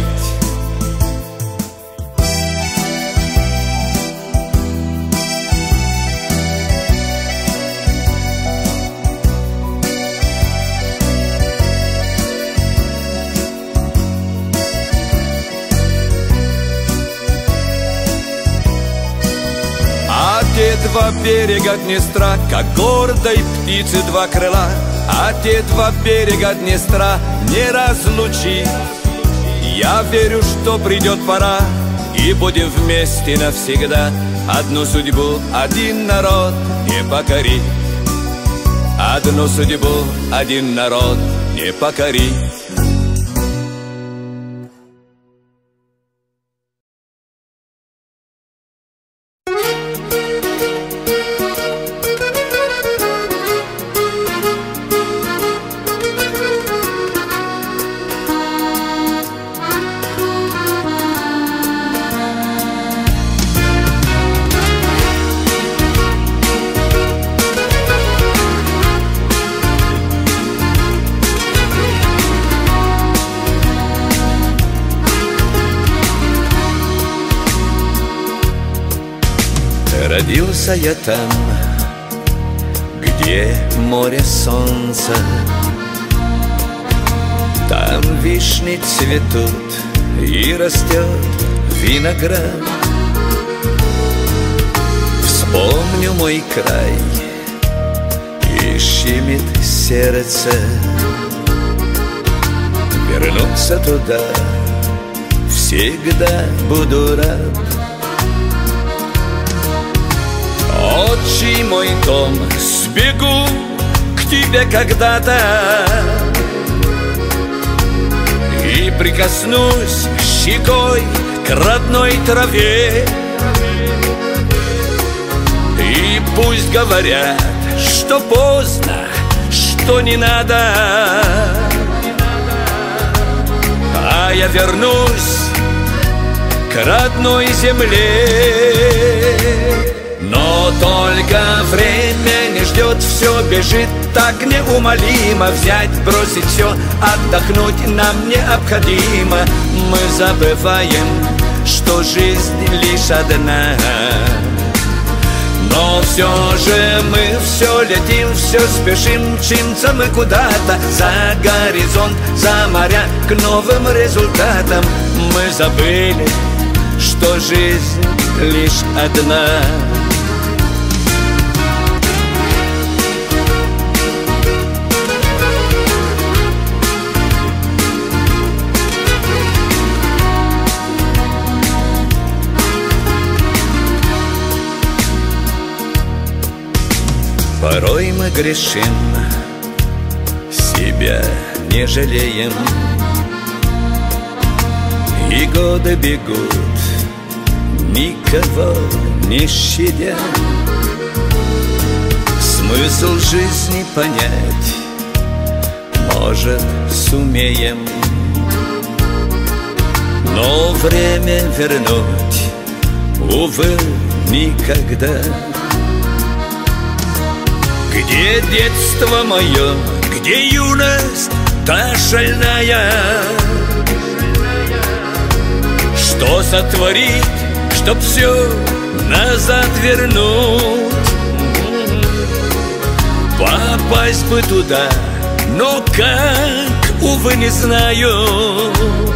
[SPEAKER 2] те два берега Днестра, как гордой птицы два крыла, а те два берега Днестра не разлучить. Я верю, что придет пора, и будем вместе навсегда. Одну судьбу, один народ не покорить. Одну судьбу, один народ не покорить.
[SPEAKER 5] Родился я там, где море солнца, там вишни цветут и растет виноград. Вспомню мой край, и щемит сердце. Вернуться туда всегда буду рад.
[SPEAKER 2] Отчий мой дом, сбегу к тебе когда-то и прикоснусь щекой к родной траве. И пусть говорят, что поздно, что не надо, а я вернусь к родной земле. Но только время не ждет, все бежит так неумолимо. Взять, бросить все, отдохнуть нам необходимо. Мы забываем, что жизнь лишь одна. Но все же мы все летим, все спешим, мчимся мы куда-то за горизонт, за моря, к новым результатам. Мы забыли, что жизнь лишь одна.
[SPEAKER 5] Порой мы грешим, себя не жалеем, и годы бегут, никого не щадя. Смысл жизни понять, может, сумеем, но время вернуть, увы, никогда. Где детство мое, где юность та шальная? Что сотворить, чтоб все назад вернуть? Попасть бы туда, но как, увы, не знаю.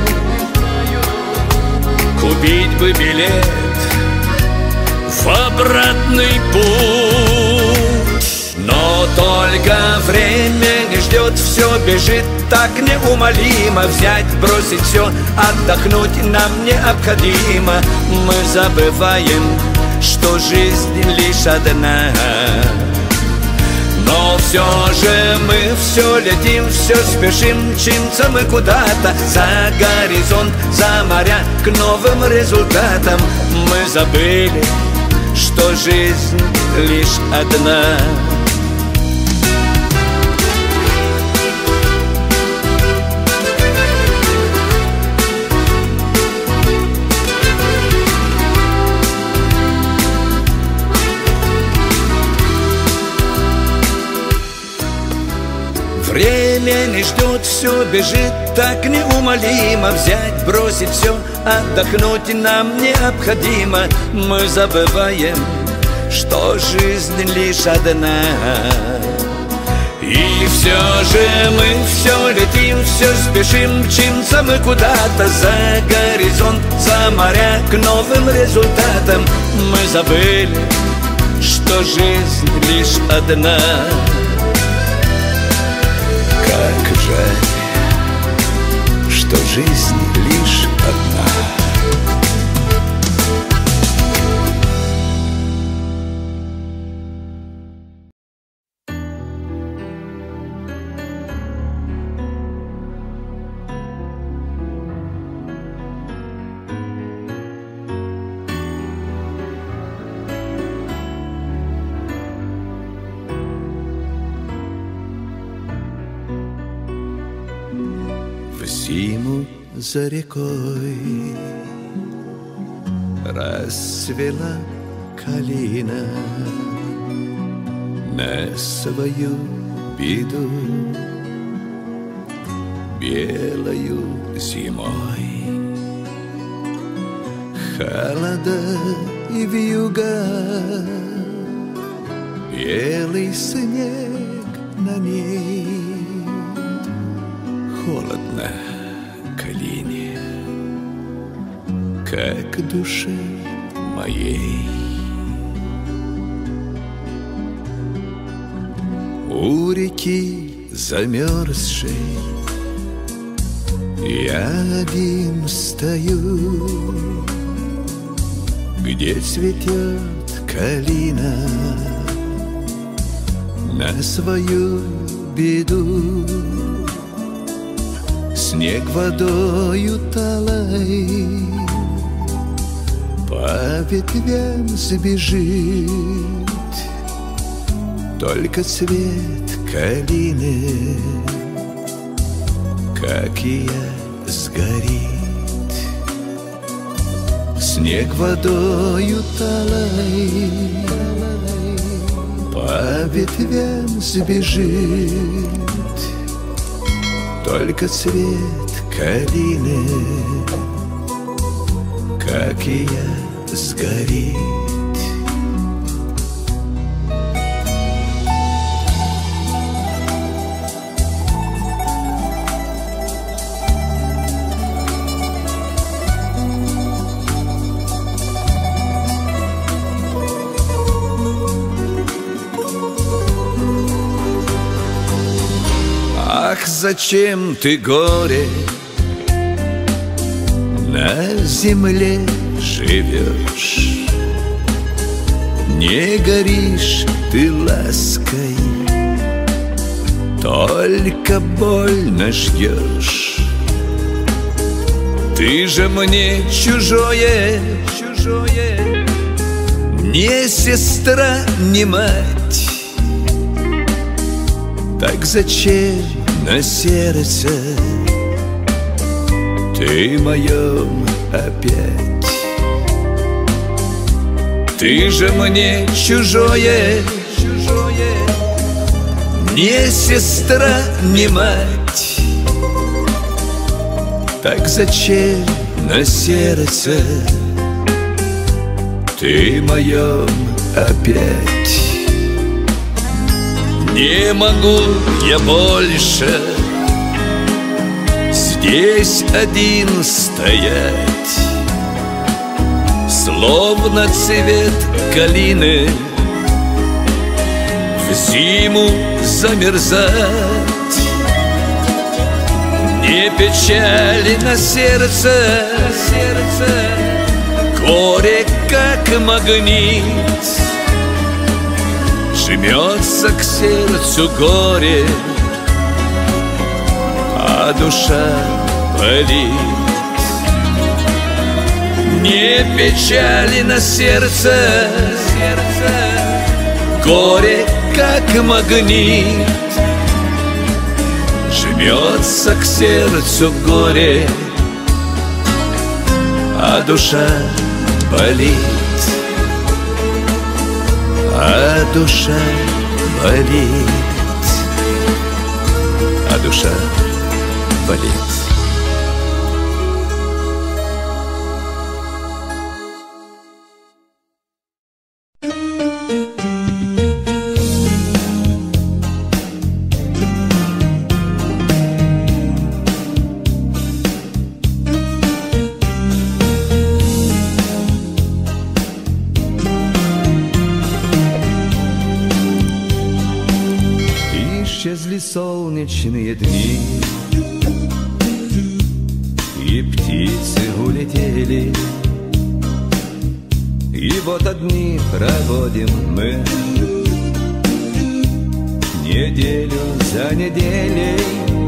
[SPEAKER 5] Купить бы билет в обратный путь. Но только время не ждет, все бежит так неумолимо. Взять, бросить все, отдохнуть нам необходимо. Мы забываем, что жизнь лишь одна. Но все же мы все летим, все спешим, мчимся мы куда-то за горизонт, за моря, к новым результатам. Мы забыли, что жизнь лишь одна. Время не ждет, все бежит так неумолимо. Взять, бросить все, отдохнуть нам необходимо. Мы забываем, что жизнь лишь одна. И все же мы все летим, все спешим, мчимся мы куда-то за горизонт, за моря, к новым результатам. Мы забыли,
[SPEAKER 1] что жизнь лишь одна.
[SPEAKER 5] Как жаль, что жизнь лишь одна.
[SPEAKER 6] Зиму за рекой расцвела калина на свою беду белою зимой. Холода и вьюга, белый снег на ней. Холодно калине, как душе моей. У реки замерзшей я один стою, где цветет калина на свою беду. Снег водою талой по ветвям сбежит, только цвет калины, как и я, сгорит. Снег водою талой по ветвям сбежит, только цвет калины, как и я, сгорит.
[SPEAKER 5] Ах, зачем ты, горе, на земле живешь? Не горишь ты лаской, только больно ждешь. Ты же мне чужое, чужое, не сестра, не мать. Так зачем на сердце ты моем опять? Ты же мне чужое, чужое, не сестра, не мать. Так зачем на сердце ты моем опять? Не могу я больше здесь один стоять, словно цвет калины в зиму замерзать. Не печали на сердце, сердце, горе как магнит. Жмется к сердцу горе, а душа болит. Не печали на сердце, сердце, горе как магнит. Жмется к сердцу горе, а душа болит. А душа болит, а душа болит. солнечные дни, и птицы улетели, и вот одни проводим мы неделю за неделей.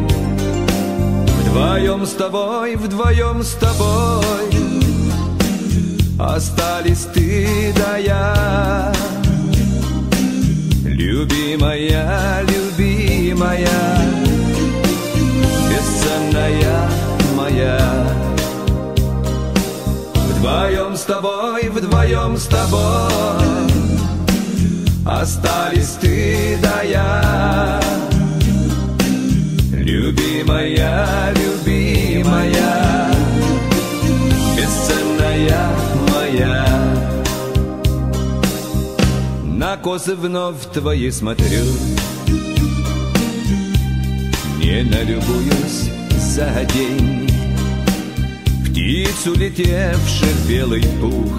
[SPEAKER 5] Вдвоем с тобой, вдвоем с тобой остались ты да я. Любимая, любимая, бесценная моя. Вдвоем с тобой, вдвоем с тобой остались ты да я. Любимая, любимая, бесценная моя. На козы вновь твои смотрю, не налюбуюсь за день. Птиц, улетевших белый пух,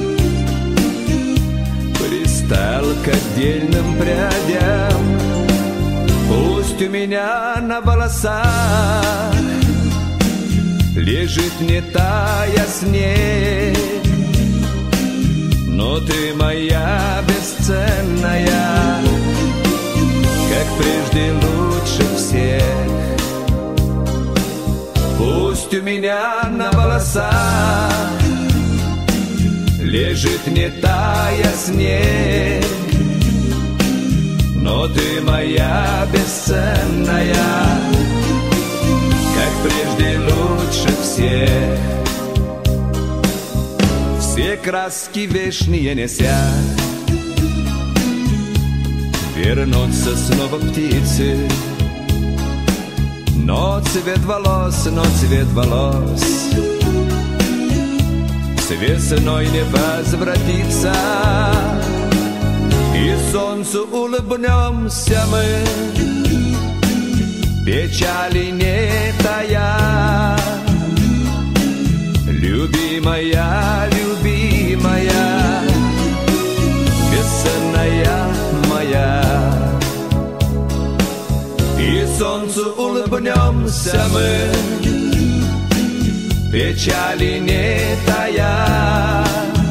[SPEAKER 5] пристал к отдельным прядям. Пусть у меня на волосах лежит не тая снег, но ты моя бесценная, как прежде лучше всех. Пусть у меня на волосах лежит не тая снег, но ты моя бесценная, как прежде лучше всех. Все краски вешние неся, вернутся снова птицы, но цвет волос, но цвет волос с весной не возвратится. И солнцу улыбнемся мы, печали не тая. Любимая, любимая, бесценная моя. И солнцу улыбнемся мы, печали не тая.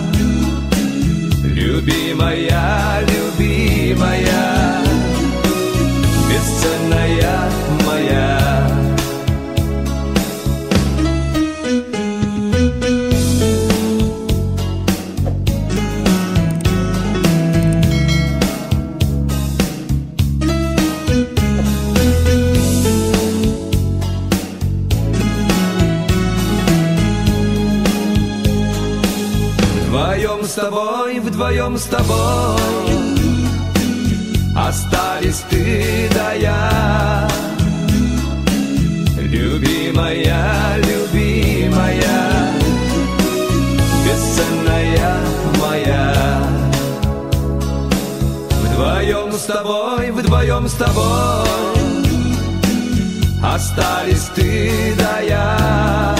[SPEAKER 5] Любимая, любимая, бесценная моя. Вдвоем с тобой, вдвоем с тобой остались ты да я. Любимая, любимая, бесценная моя. Вдвоем с тобой, вдвоем с тобой остались ты да я.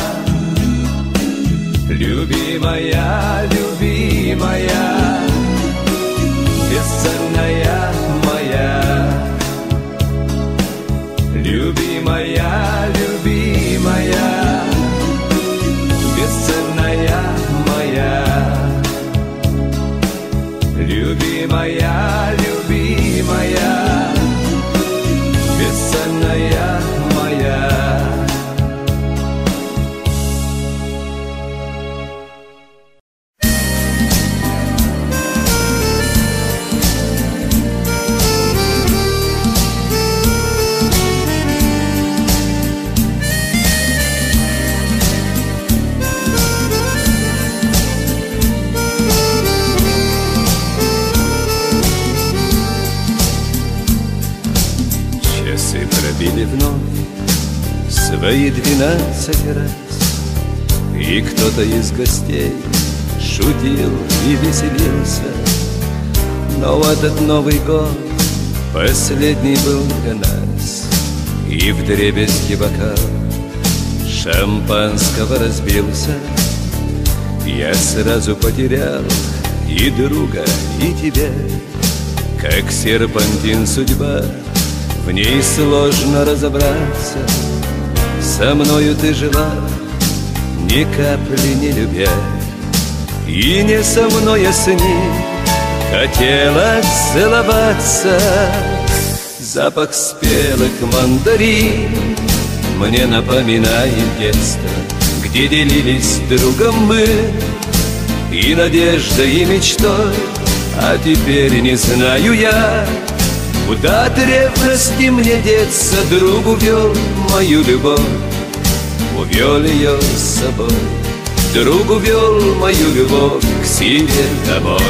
[SPEAKER 5] Любимая, любимая, бесценная моя. Любимая, любимая, бесценная моя. Любимая, любимая, бесценная моя. Пробили вновь свои двенадцать раз, и кто-то из гостей шутил и веселился. Но этот Новый год последний был для нас, и вдребезги бокал шампанского разбился. Я сразу потерял и друга, и тебя, как серпантин судьба в ней сложно разобраться. Со мною ты жила, ни капли не любя, и не со мной, а с ней хотела целоваться. Запах спелых мандарин мне напоминает детство, где делились другом мы и надеждой, и мечтой. А теперь не знаю я, куда от ревности мне деться. Друг увел мою любовь, увел ее с собой. Друг увел мою любовь к себе домой.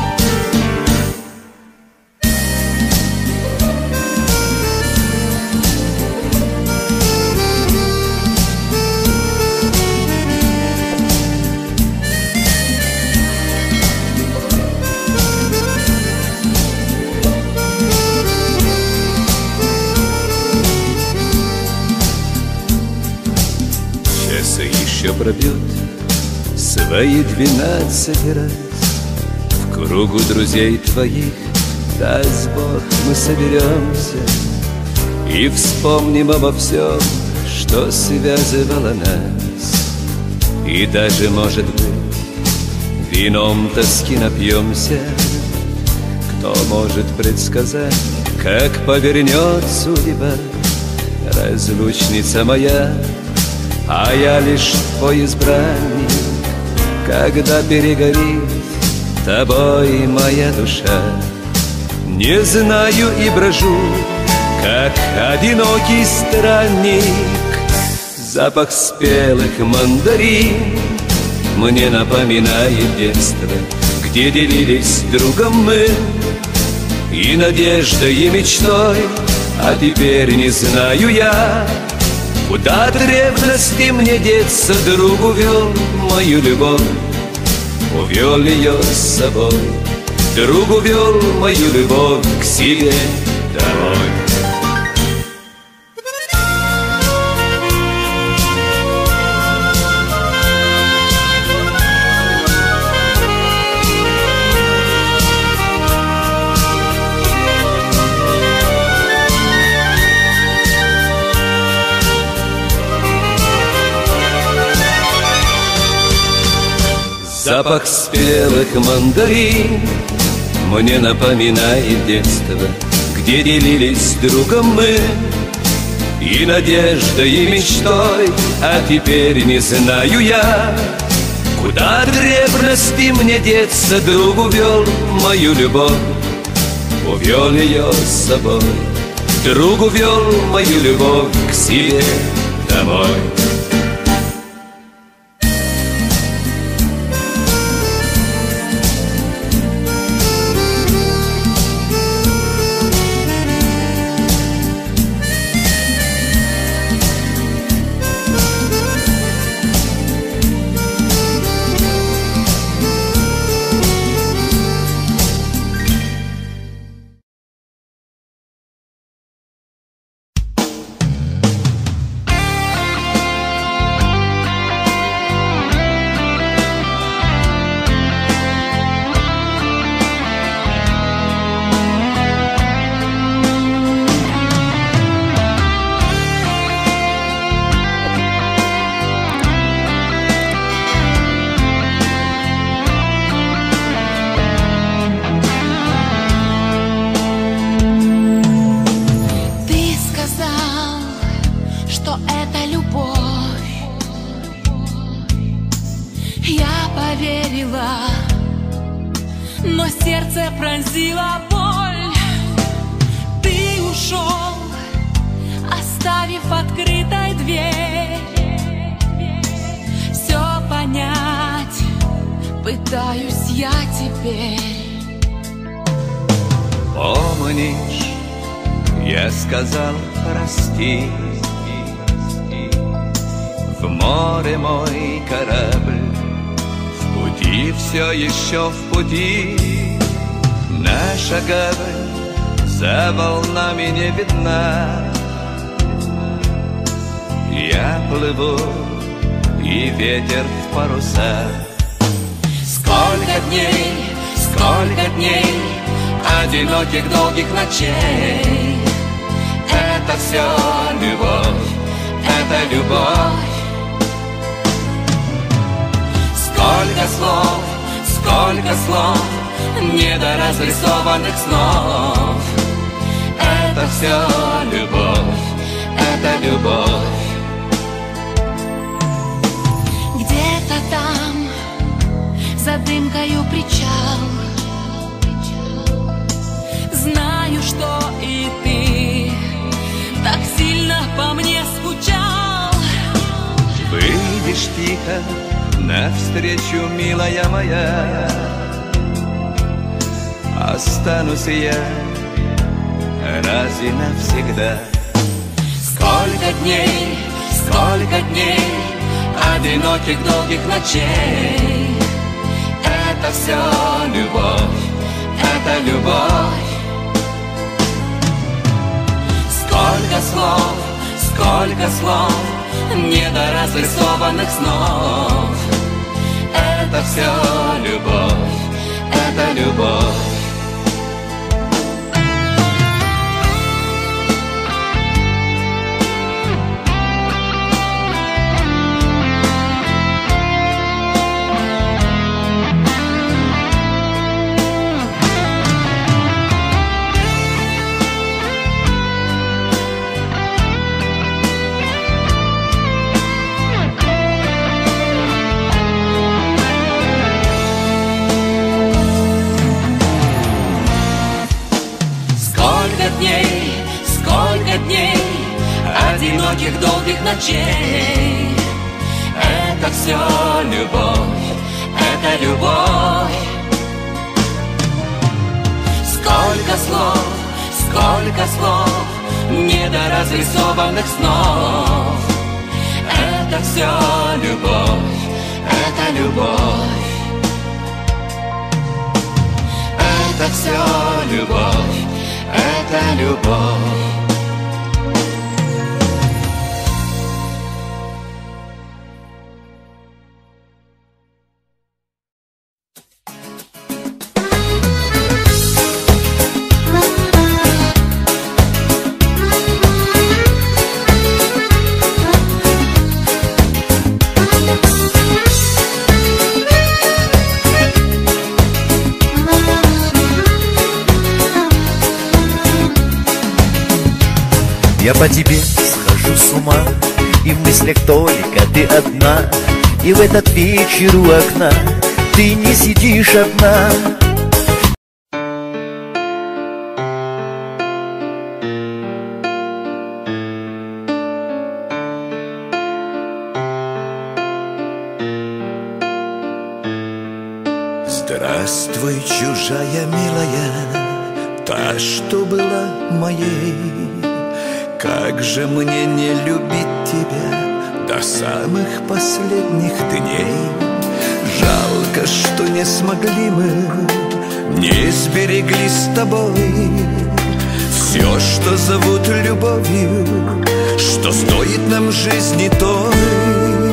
[SPEAKER 5] Еще пробьет свои двенадцать раз. В кругу друзей твоих, даст Бог, мы соберемся и вспомним обо всем, что связывало нас. И даже, может быть, вином тоски напьемся. Кто может предсказать, как повернет судьба? Разлучница моя, а я лишь твой избранник. Когда перегорит тобой моя душа, не знаю и брожу, как одинокий странник. Запах спелых мандарин мне напоминает детство, где делились другом мы и надеждой, и мечтой. А теперь не знаю я, куда от ревности мне деться. Друг увел мою любовь, увел ее с собой. Друг увел мою любовь к себе домой. Запах спелых мандарин мне напоминает детство, где делились другом мы и надеждой, и мечтой. А теперь не знаю я, куда от ревности мне деться. Друг увел мою любовь, увел ее с собой. Друг увел мою любовь к себе домой.
[SPEAKER 4] Но сердце пронзила боль. Ты ушел, оставив открытой дверь. Все понять пытаюсь я теперь.
[SPEAKER 5] Помнишь, я сказал прости. В море мой корабль, в пути, все еще в пути. Наша гавань за волнами не видна. Я плыву, и ветер в парусах.
[SPEAKER 4] Сколько дней, сколько дней, одиноких долгих ночей.
[SPEAKER 5] все любовь, это любовь. Сколько слов, сколько слов, недоразрисованных снов. Это все любовь, это любовь.
[SPEAKER 4] Где-то там, за дымкою причал, знаю, что и ты так сильно по мне скучал.
[SPEAKER 5] Выйдешь тихо навстречу, милая моя, останусь я раз и навсегда. Сколько дней, сколько дней, одиноких долгих ночей. Это все любовь, это любовь. Сколько слов, сколько слов, недоразрисованных снов. Это все любовь, это любовь. Одиноких долгих ночей. Это все любовь, это любовь. Сколько слов, сколько слов, недоразрисованных снов. Это все любовь, это любовь. Это все любовь, это любовь.
[SPEAKER 6] Я по тебе схожу с ума, и в мыслях только ты одна. И в этот вечер у окна ты не сидишь одна.
[SPEAKER 5] Здравствуй, чужая милая, та, что была моей. Как же мне не любить тебя до самых последних дней. Жалко, что не смогли мы, не сберегли с тобой все, что зовут любовью, что стоит нам жизни той.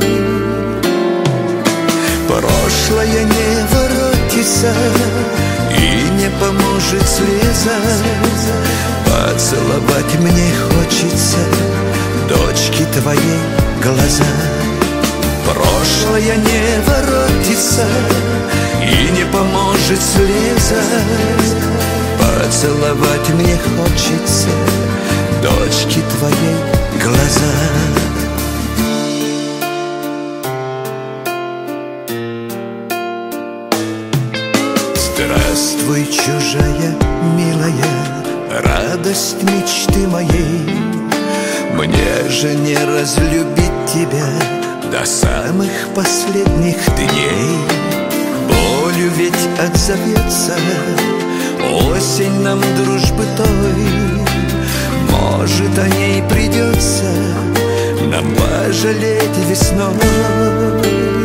[SPEAKER 5] Прошлое не воротится и не поможет слеза. Поцеловать мне хочется дочки твоей глаза. Прошлое не воротится и не поможет слеза. Поцеловать мне хочется дочки твоей глаза. Здравствуй, чужая милая, радость мечты моей. Мне же не разлюбить тебя до самых последних дней. Болью ведь отзовется осень нам дружбы той. Может, о ней придется нам пожалеть весной.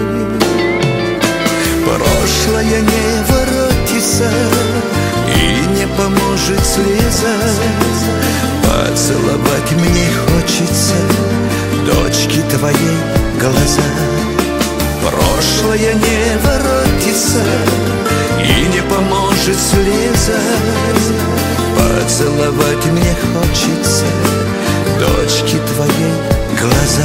[SPEAKER 5] Прошлое не воротится и не поможет слеза. Поцеловать мне хочется дочки твоей глаза. Прошлое не воротится и не поможет слеза. Поцеловать мне хочется дочки твоей глаза.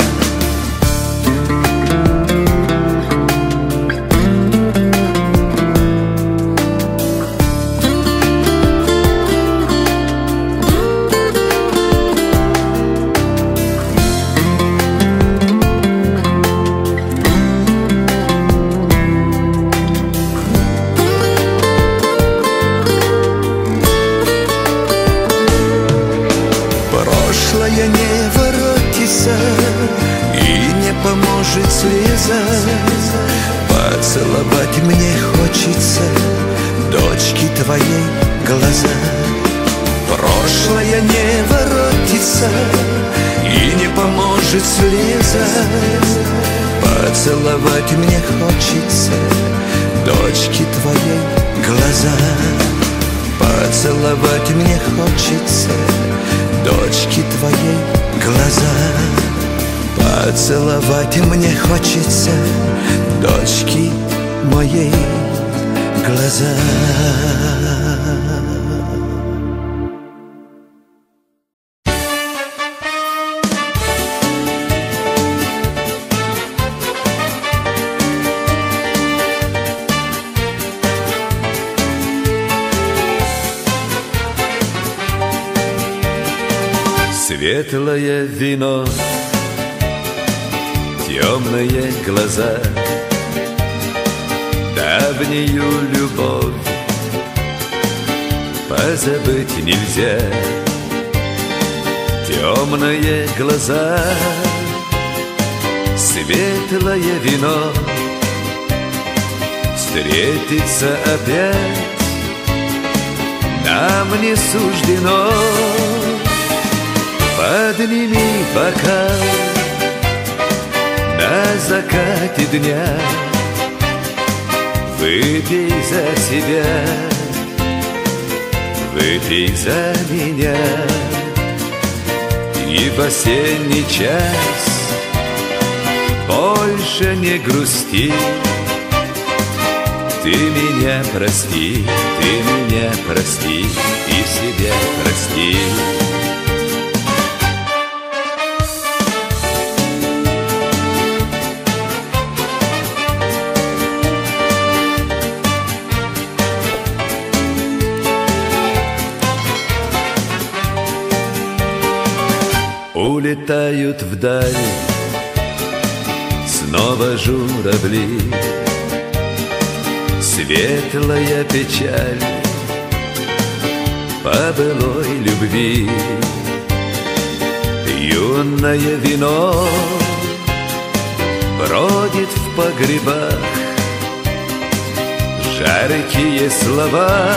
[SPEAKER 5] Прошлое не воротится и не поможет слеза. Поцеловать мне хочется дочки твоей глаза. Прошлое не воротится и не поможет слеза. Поцеловать мне хочется дочки твоей глаза. Поцеловать мне хочется дочки твоей глаза. Поцеловать мне хочется дочки моей глаза. Светлое вино, темные глаза, давнюю любовь позабыть нельзя. Темные глаза, светлое вино, встретиться опять нам не суждено. Подними бокал на закате дня, выпей за себя, выпей за меня. И в осенний час больше не грусти. Ты меня прости, ты меня прости и себя прости. Улетают вдаль снова журавли. Светлая печаль по былой любви. Юное вино бродит в погребах. Жаркие слова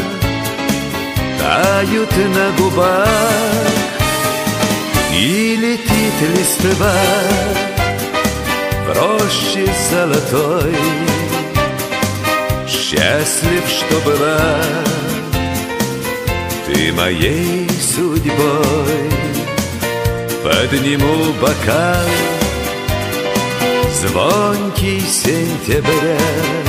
[SPEAKER 5] тают на губах. И летит листва в роще золотой. Счастлив, что была ты моей судьбой. Подниму бокал, звонкий сентября.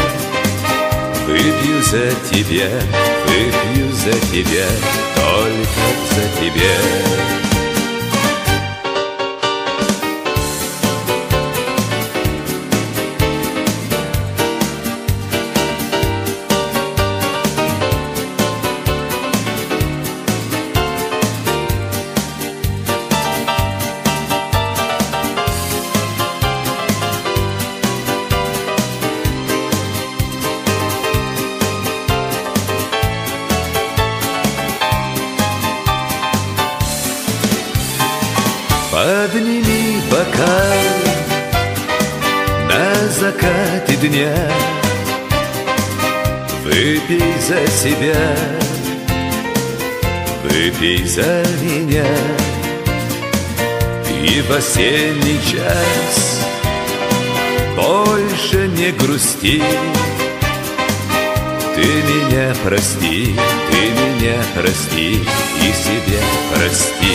[SPEAKER 5] Выпью за тебя, выпью за тебя, только за тебя. Подними бокал на закате дня, выпей за себя, выпей за меня. И в осенний час больше не грусти. Ты меня прости, ты меня прости и себя прости.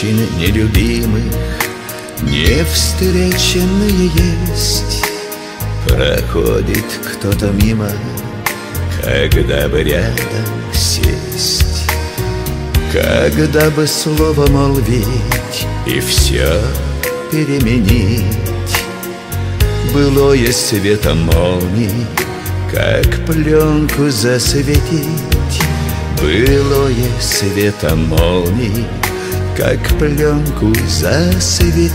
[SPEAKER 5] женщин нелюбимых, не встреченные есть. Проходит кто-то мимо, когда бы рядом сесть, когда бы слово молвить и все переменить. Былое светом молний, как пленку засветить. Былое светом молний, как пленку засветить.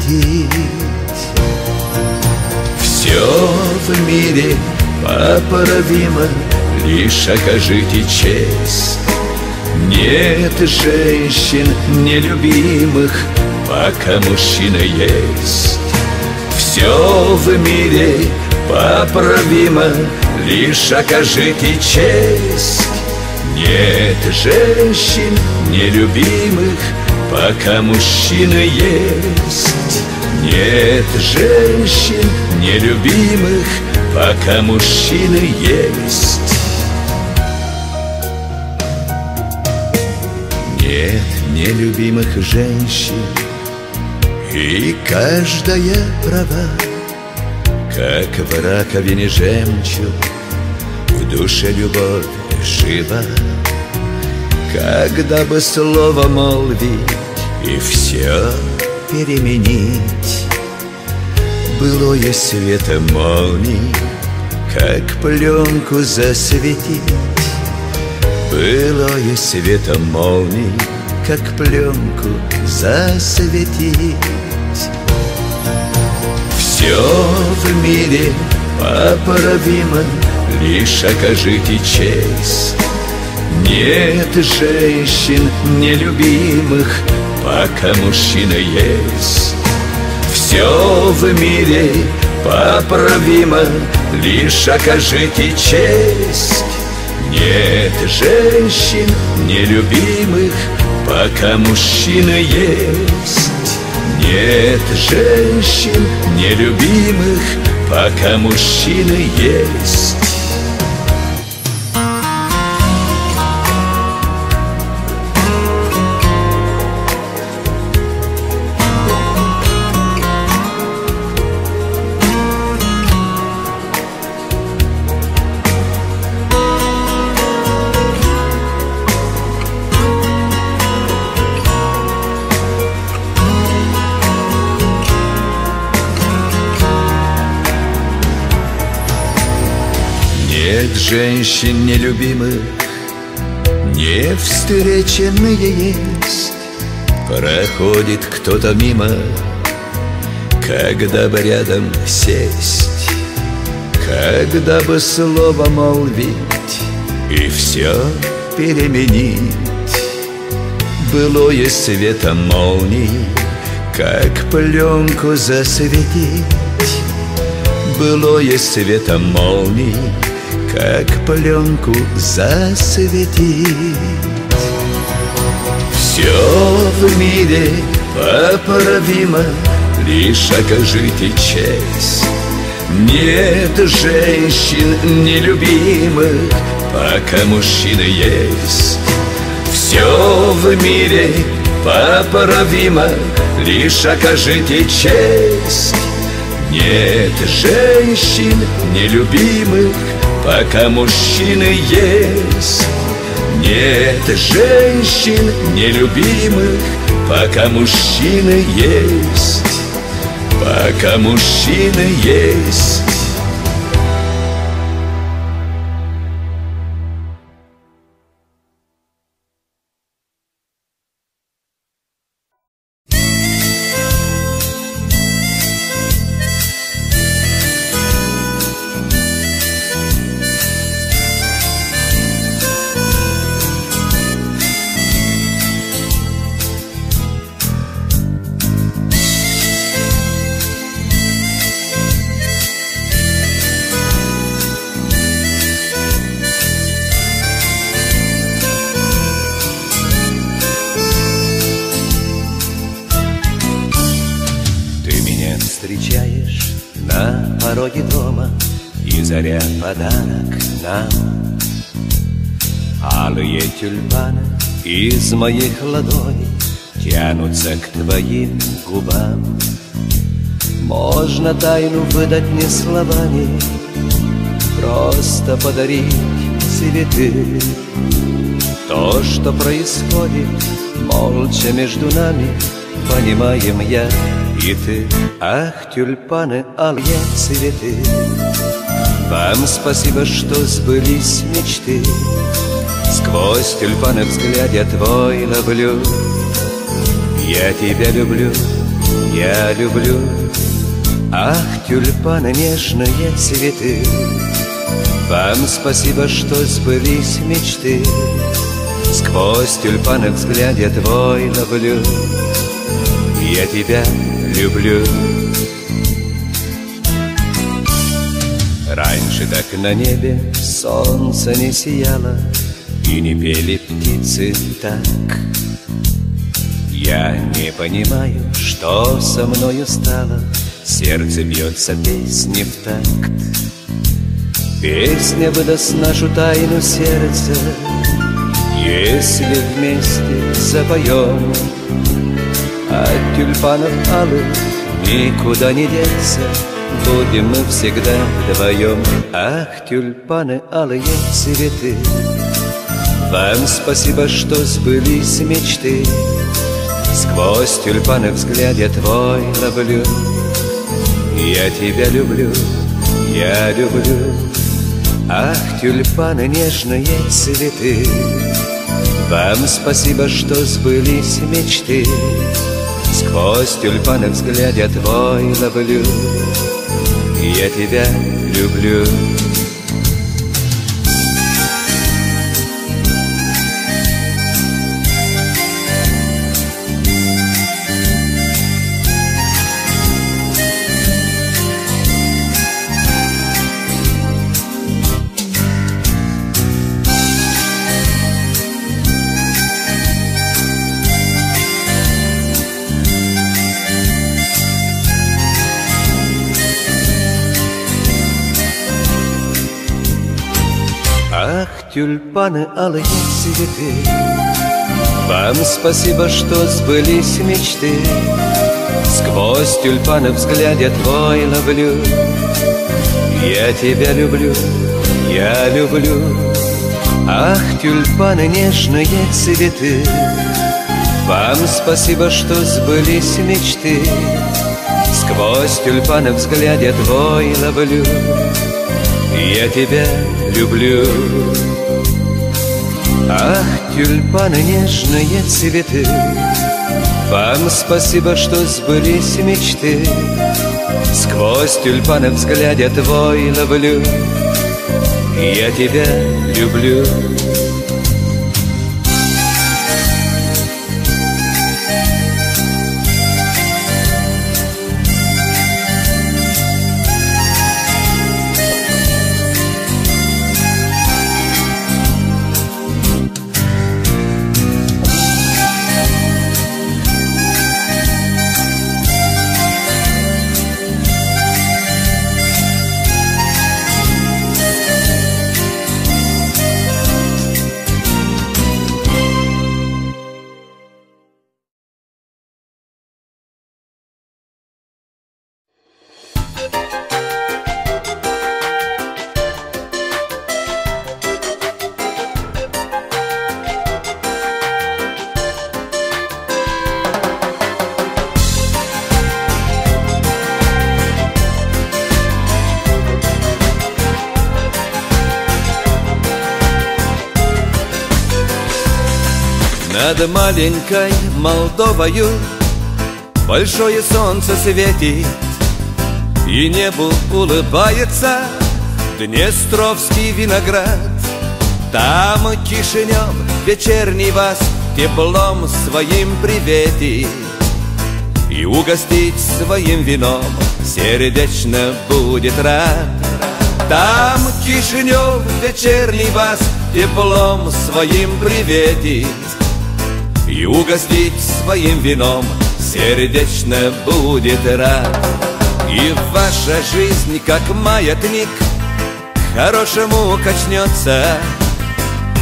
[SPEAKER 5] Все в мире поправимо, лишь окажите честь. Нет женщин нелюбимых, пока мужчина есть. Все в мире поправимо, лишь окажите честь. Нет женщин нелюбимых, пока мужчина есть. Нет женщин нелюбимых, пока мужчина есть. Нет нелюбимых женщин, и каждая права, как в раковине жемчуг, в душе любовь жива. Когда бы слово молвить и все переменить, былое светом молний, как пленку засветить. Былое светом молний, как пленку засветить. Все в мире поправимо, лишь окажите честь. Нет женщин нелюбимых, пока мужчина есть. Все в мире поправимо, лишь окажите честь. Нет женщин нелюбимых, пока мужчина есть. Нет женщин нелюбимых, пока мужчина есть. Нет женщин нелюбимых, не встреченные есть. Проходит кто-то мимо, когда бы рядом сесть, когда бы слово молвить и все переменить. Былое светом молний, как пленку засветить. Былое светом молний, как пленку засветить. Все в мире поправимо, лишь окажите честь. Нет женщин нелюбимых, пока мужчина есть. Все в мире поправимо, лишь окажите честь. Нет женщин нелюбимых, пока мужчина есть. Нет женщин нелюбимых, пока мужчина есть. Пока мужчина есть. Встречаешь на пороге дома, и заря подарок нам. Алые тюльпаны из моих ладоней тянутся к твоим губам. Можно тайну выдать не словами, просто подарить цветы. То, что происходит молча между нами, понимаем я и ты. Ах, тюльпаны, алые цветы, вам спасибо, что сбылись мечты. Сквозь тюльпаны взгляде твой ловлю. Я тебя люблю, я люблю. Ах, тюльпаны, нежные цветы, вам спасибо, что сбылись мечты. Сквозь тюльпаны взгляде твой ловлю. Я тебя люблю. Раньше так на небе солнце не сияло, и не пели птицы так. Я не понимаю, что со мною стало. Сердце бьется песни в такт. Песня выдаст нашу тайну сердца, если вместе запоем. От тюльпанов алых никуда не деться, будем мы всегда вдвоем. Ах, тюльпаны, алые цветы, вам спасибо, что сбылись мечты. Сквозь тюльпаны взгляде твой ловлю. Я тебя люблю, я люблю. Ах, тюльпаны, нежные цветы, вам спасибо, что сбылись мечты. Сквозь тюльпаны взгляде твой ловлю. Я тебя люблю. Ах, тюльпаны, алые цветы, вам спасибо, что сбылись мечты. Сквозь тюльпаны взгляде твой ловлю. Я тебя люблю, я люблю. Ах, тюльпаны, нежные цветы, вам спасибо, что сбылись мечты. Сквозь тюльпаны взгляде твой ловлю. Я тебя люблю. Ах, тюльпаны, нежные цветы, вам спасибо, что сбылись мечты. Сквозь тюльпаны взгляде твой ловлю. Я тебя люблю.
[SPEAKER 2] Над маленькой Молдовою большое солнце светит, и небу улыбается Днестровский виноград. Там Кишинев вечерний вас теплом своим приветит, и угостить своим вином сердечно будет рад. Там Кишинев вечерний вас теплом своим приветит, и угостить своим вином сердечно будет рад. И ваша жизнь, как маятник, к хорошему качнется,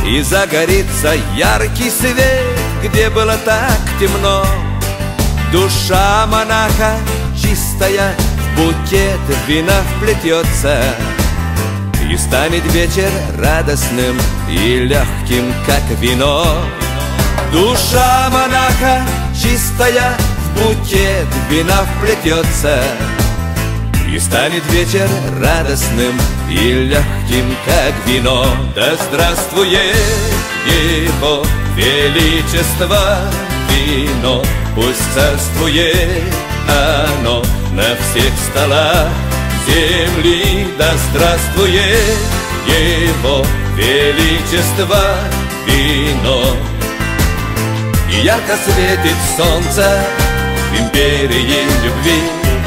[SPEAKER 2] и загорится яркий свет, где было так темно. Душа монаха чистая в букет вина вплетется, и станет вечер радостным и легким, как вино. Душа монаха чистая в букет вина вплетется, и станет вечер радостным и легким, как вино. Да здравствует его величество вино, пусть царствует оно на всех столах земли. Да здравствует его величество вино. И ярко светит солнце в империи любви,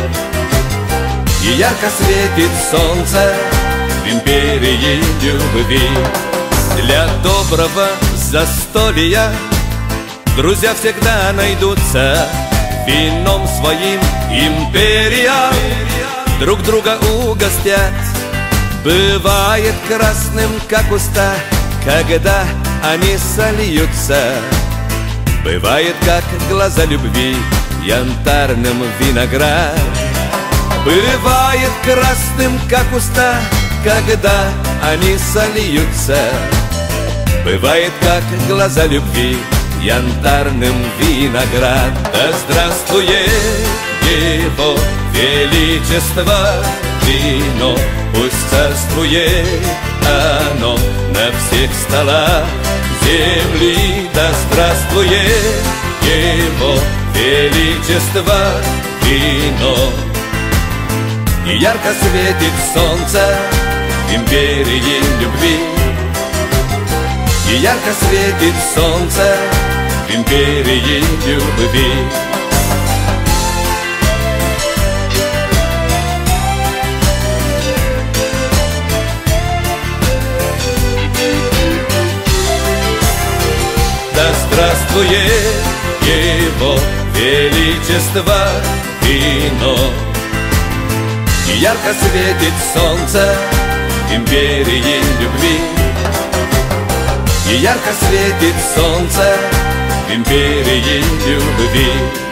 [SPEAKER 2] и ярко светит солнце в империи любви. Для доброго застолья друзья всегда найдутся, вином своим империя друг друга угостят. Бывает красным, как уста, когда они сольются. Бывает, как глаза любви, янтарным виноград. Бывает красным, как уста, когда они сольются. Бывает, как глаза любви, янтарным виноград. Да здравствует его величество вино, пусть царствует оно на всех столах земли. Да здравствует его величество вино. И ярко светит солнце в империи любви, и ярко светит солнце в империи любви. Да здравствует его величество вино. И ярко светит солнце в империи любви, и ярко светит солнце в империи любви.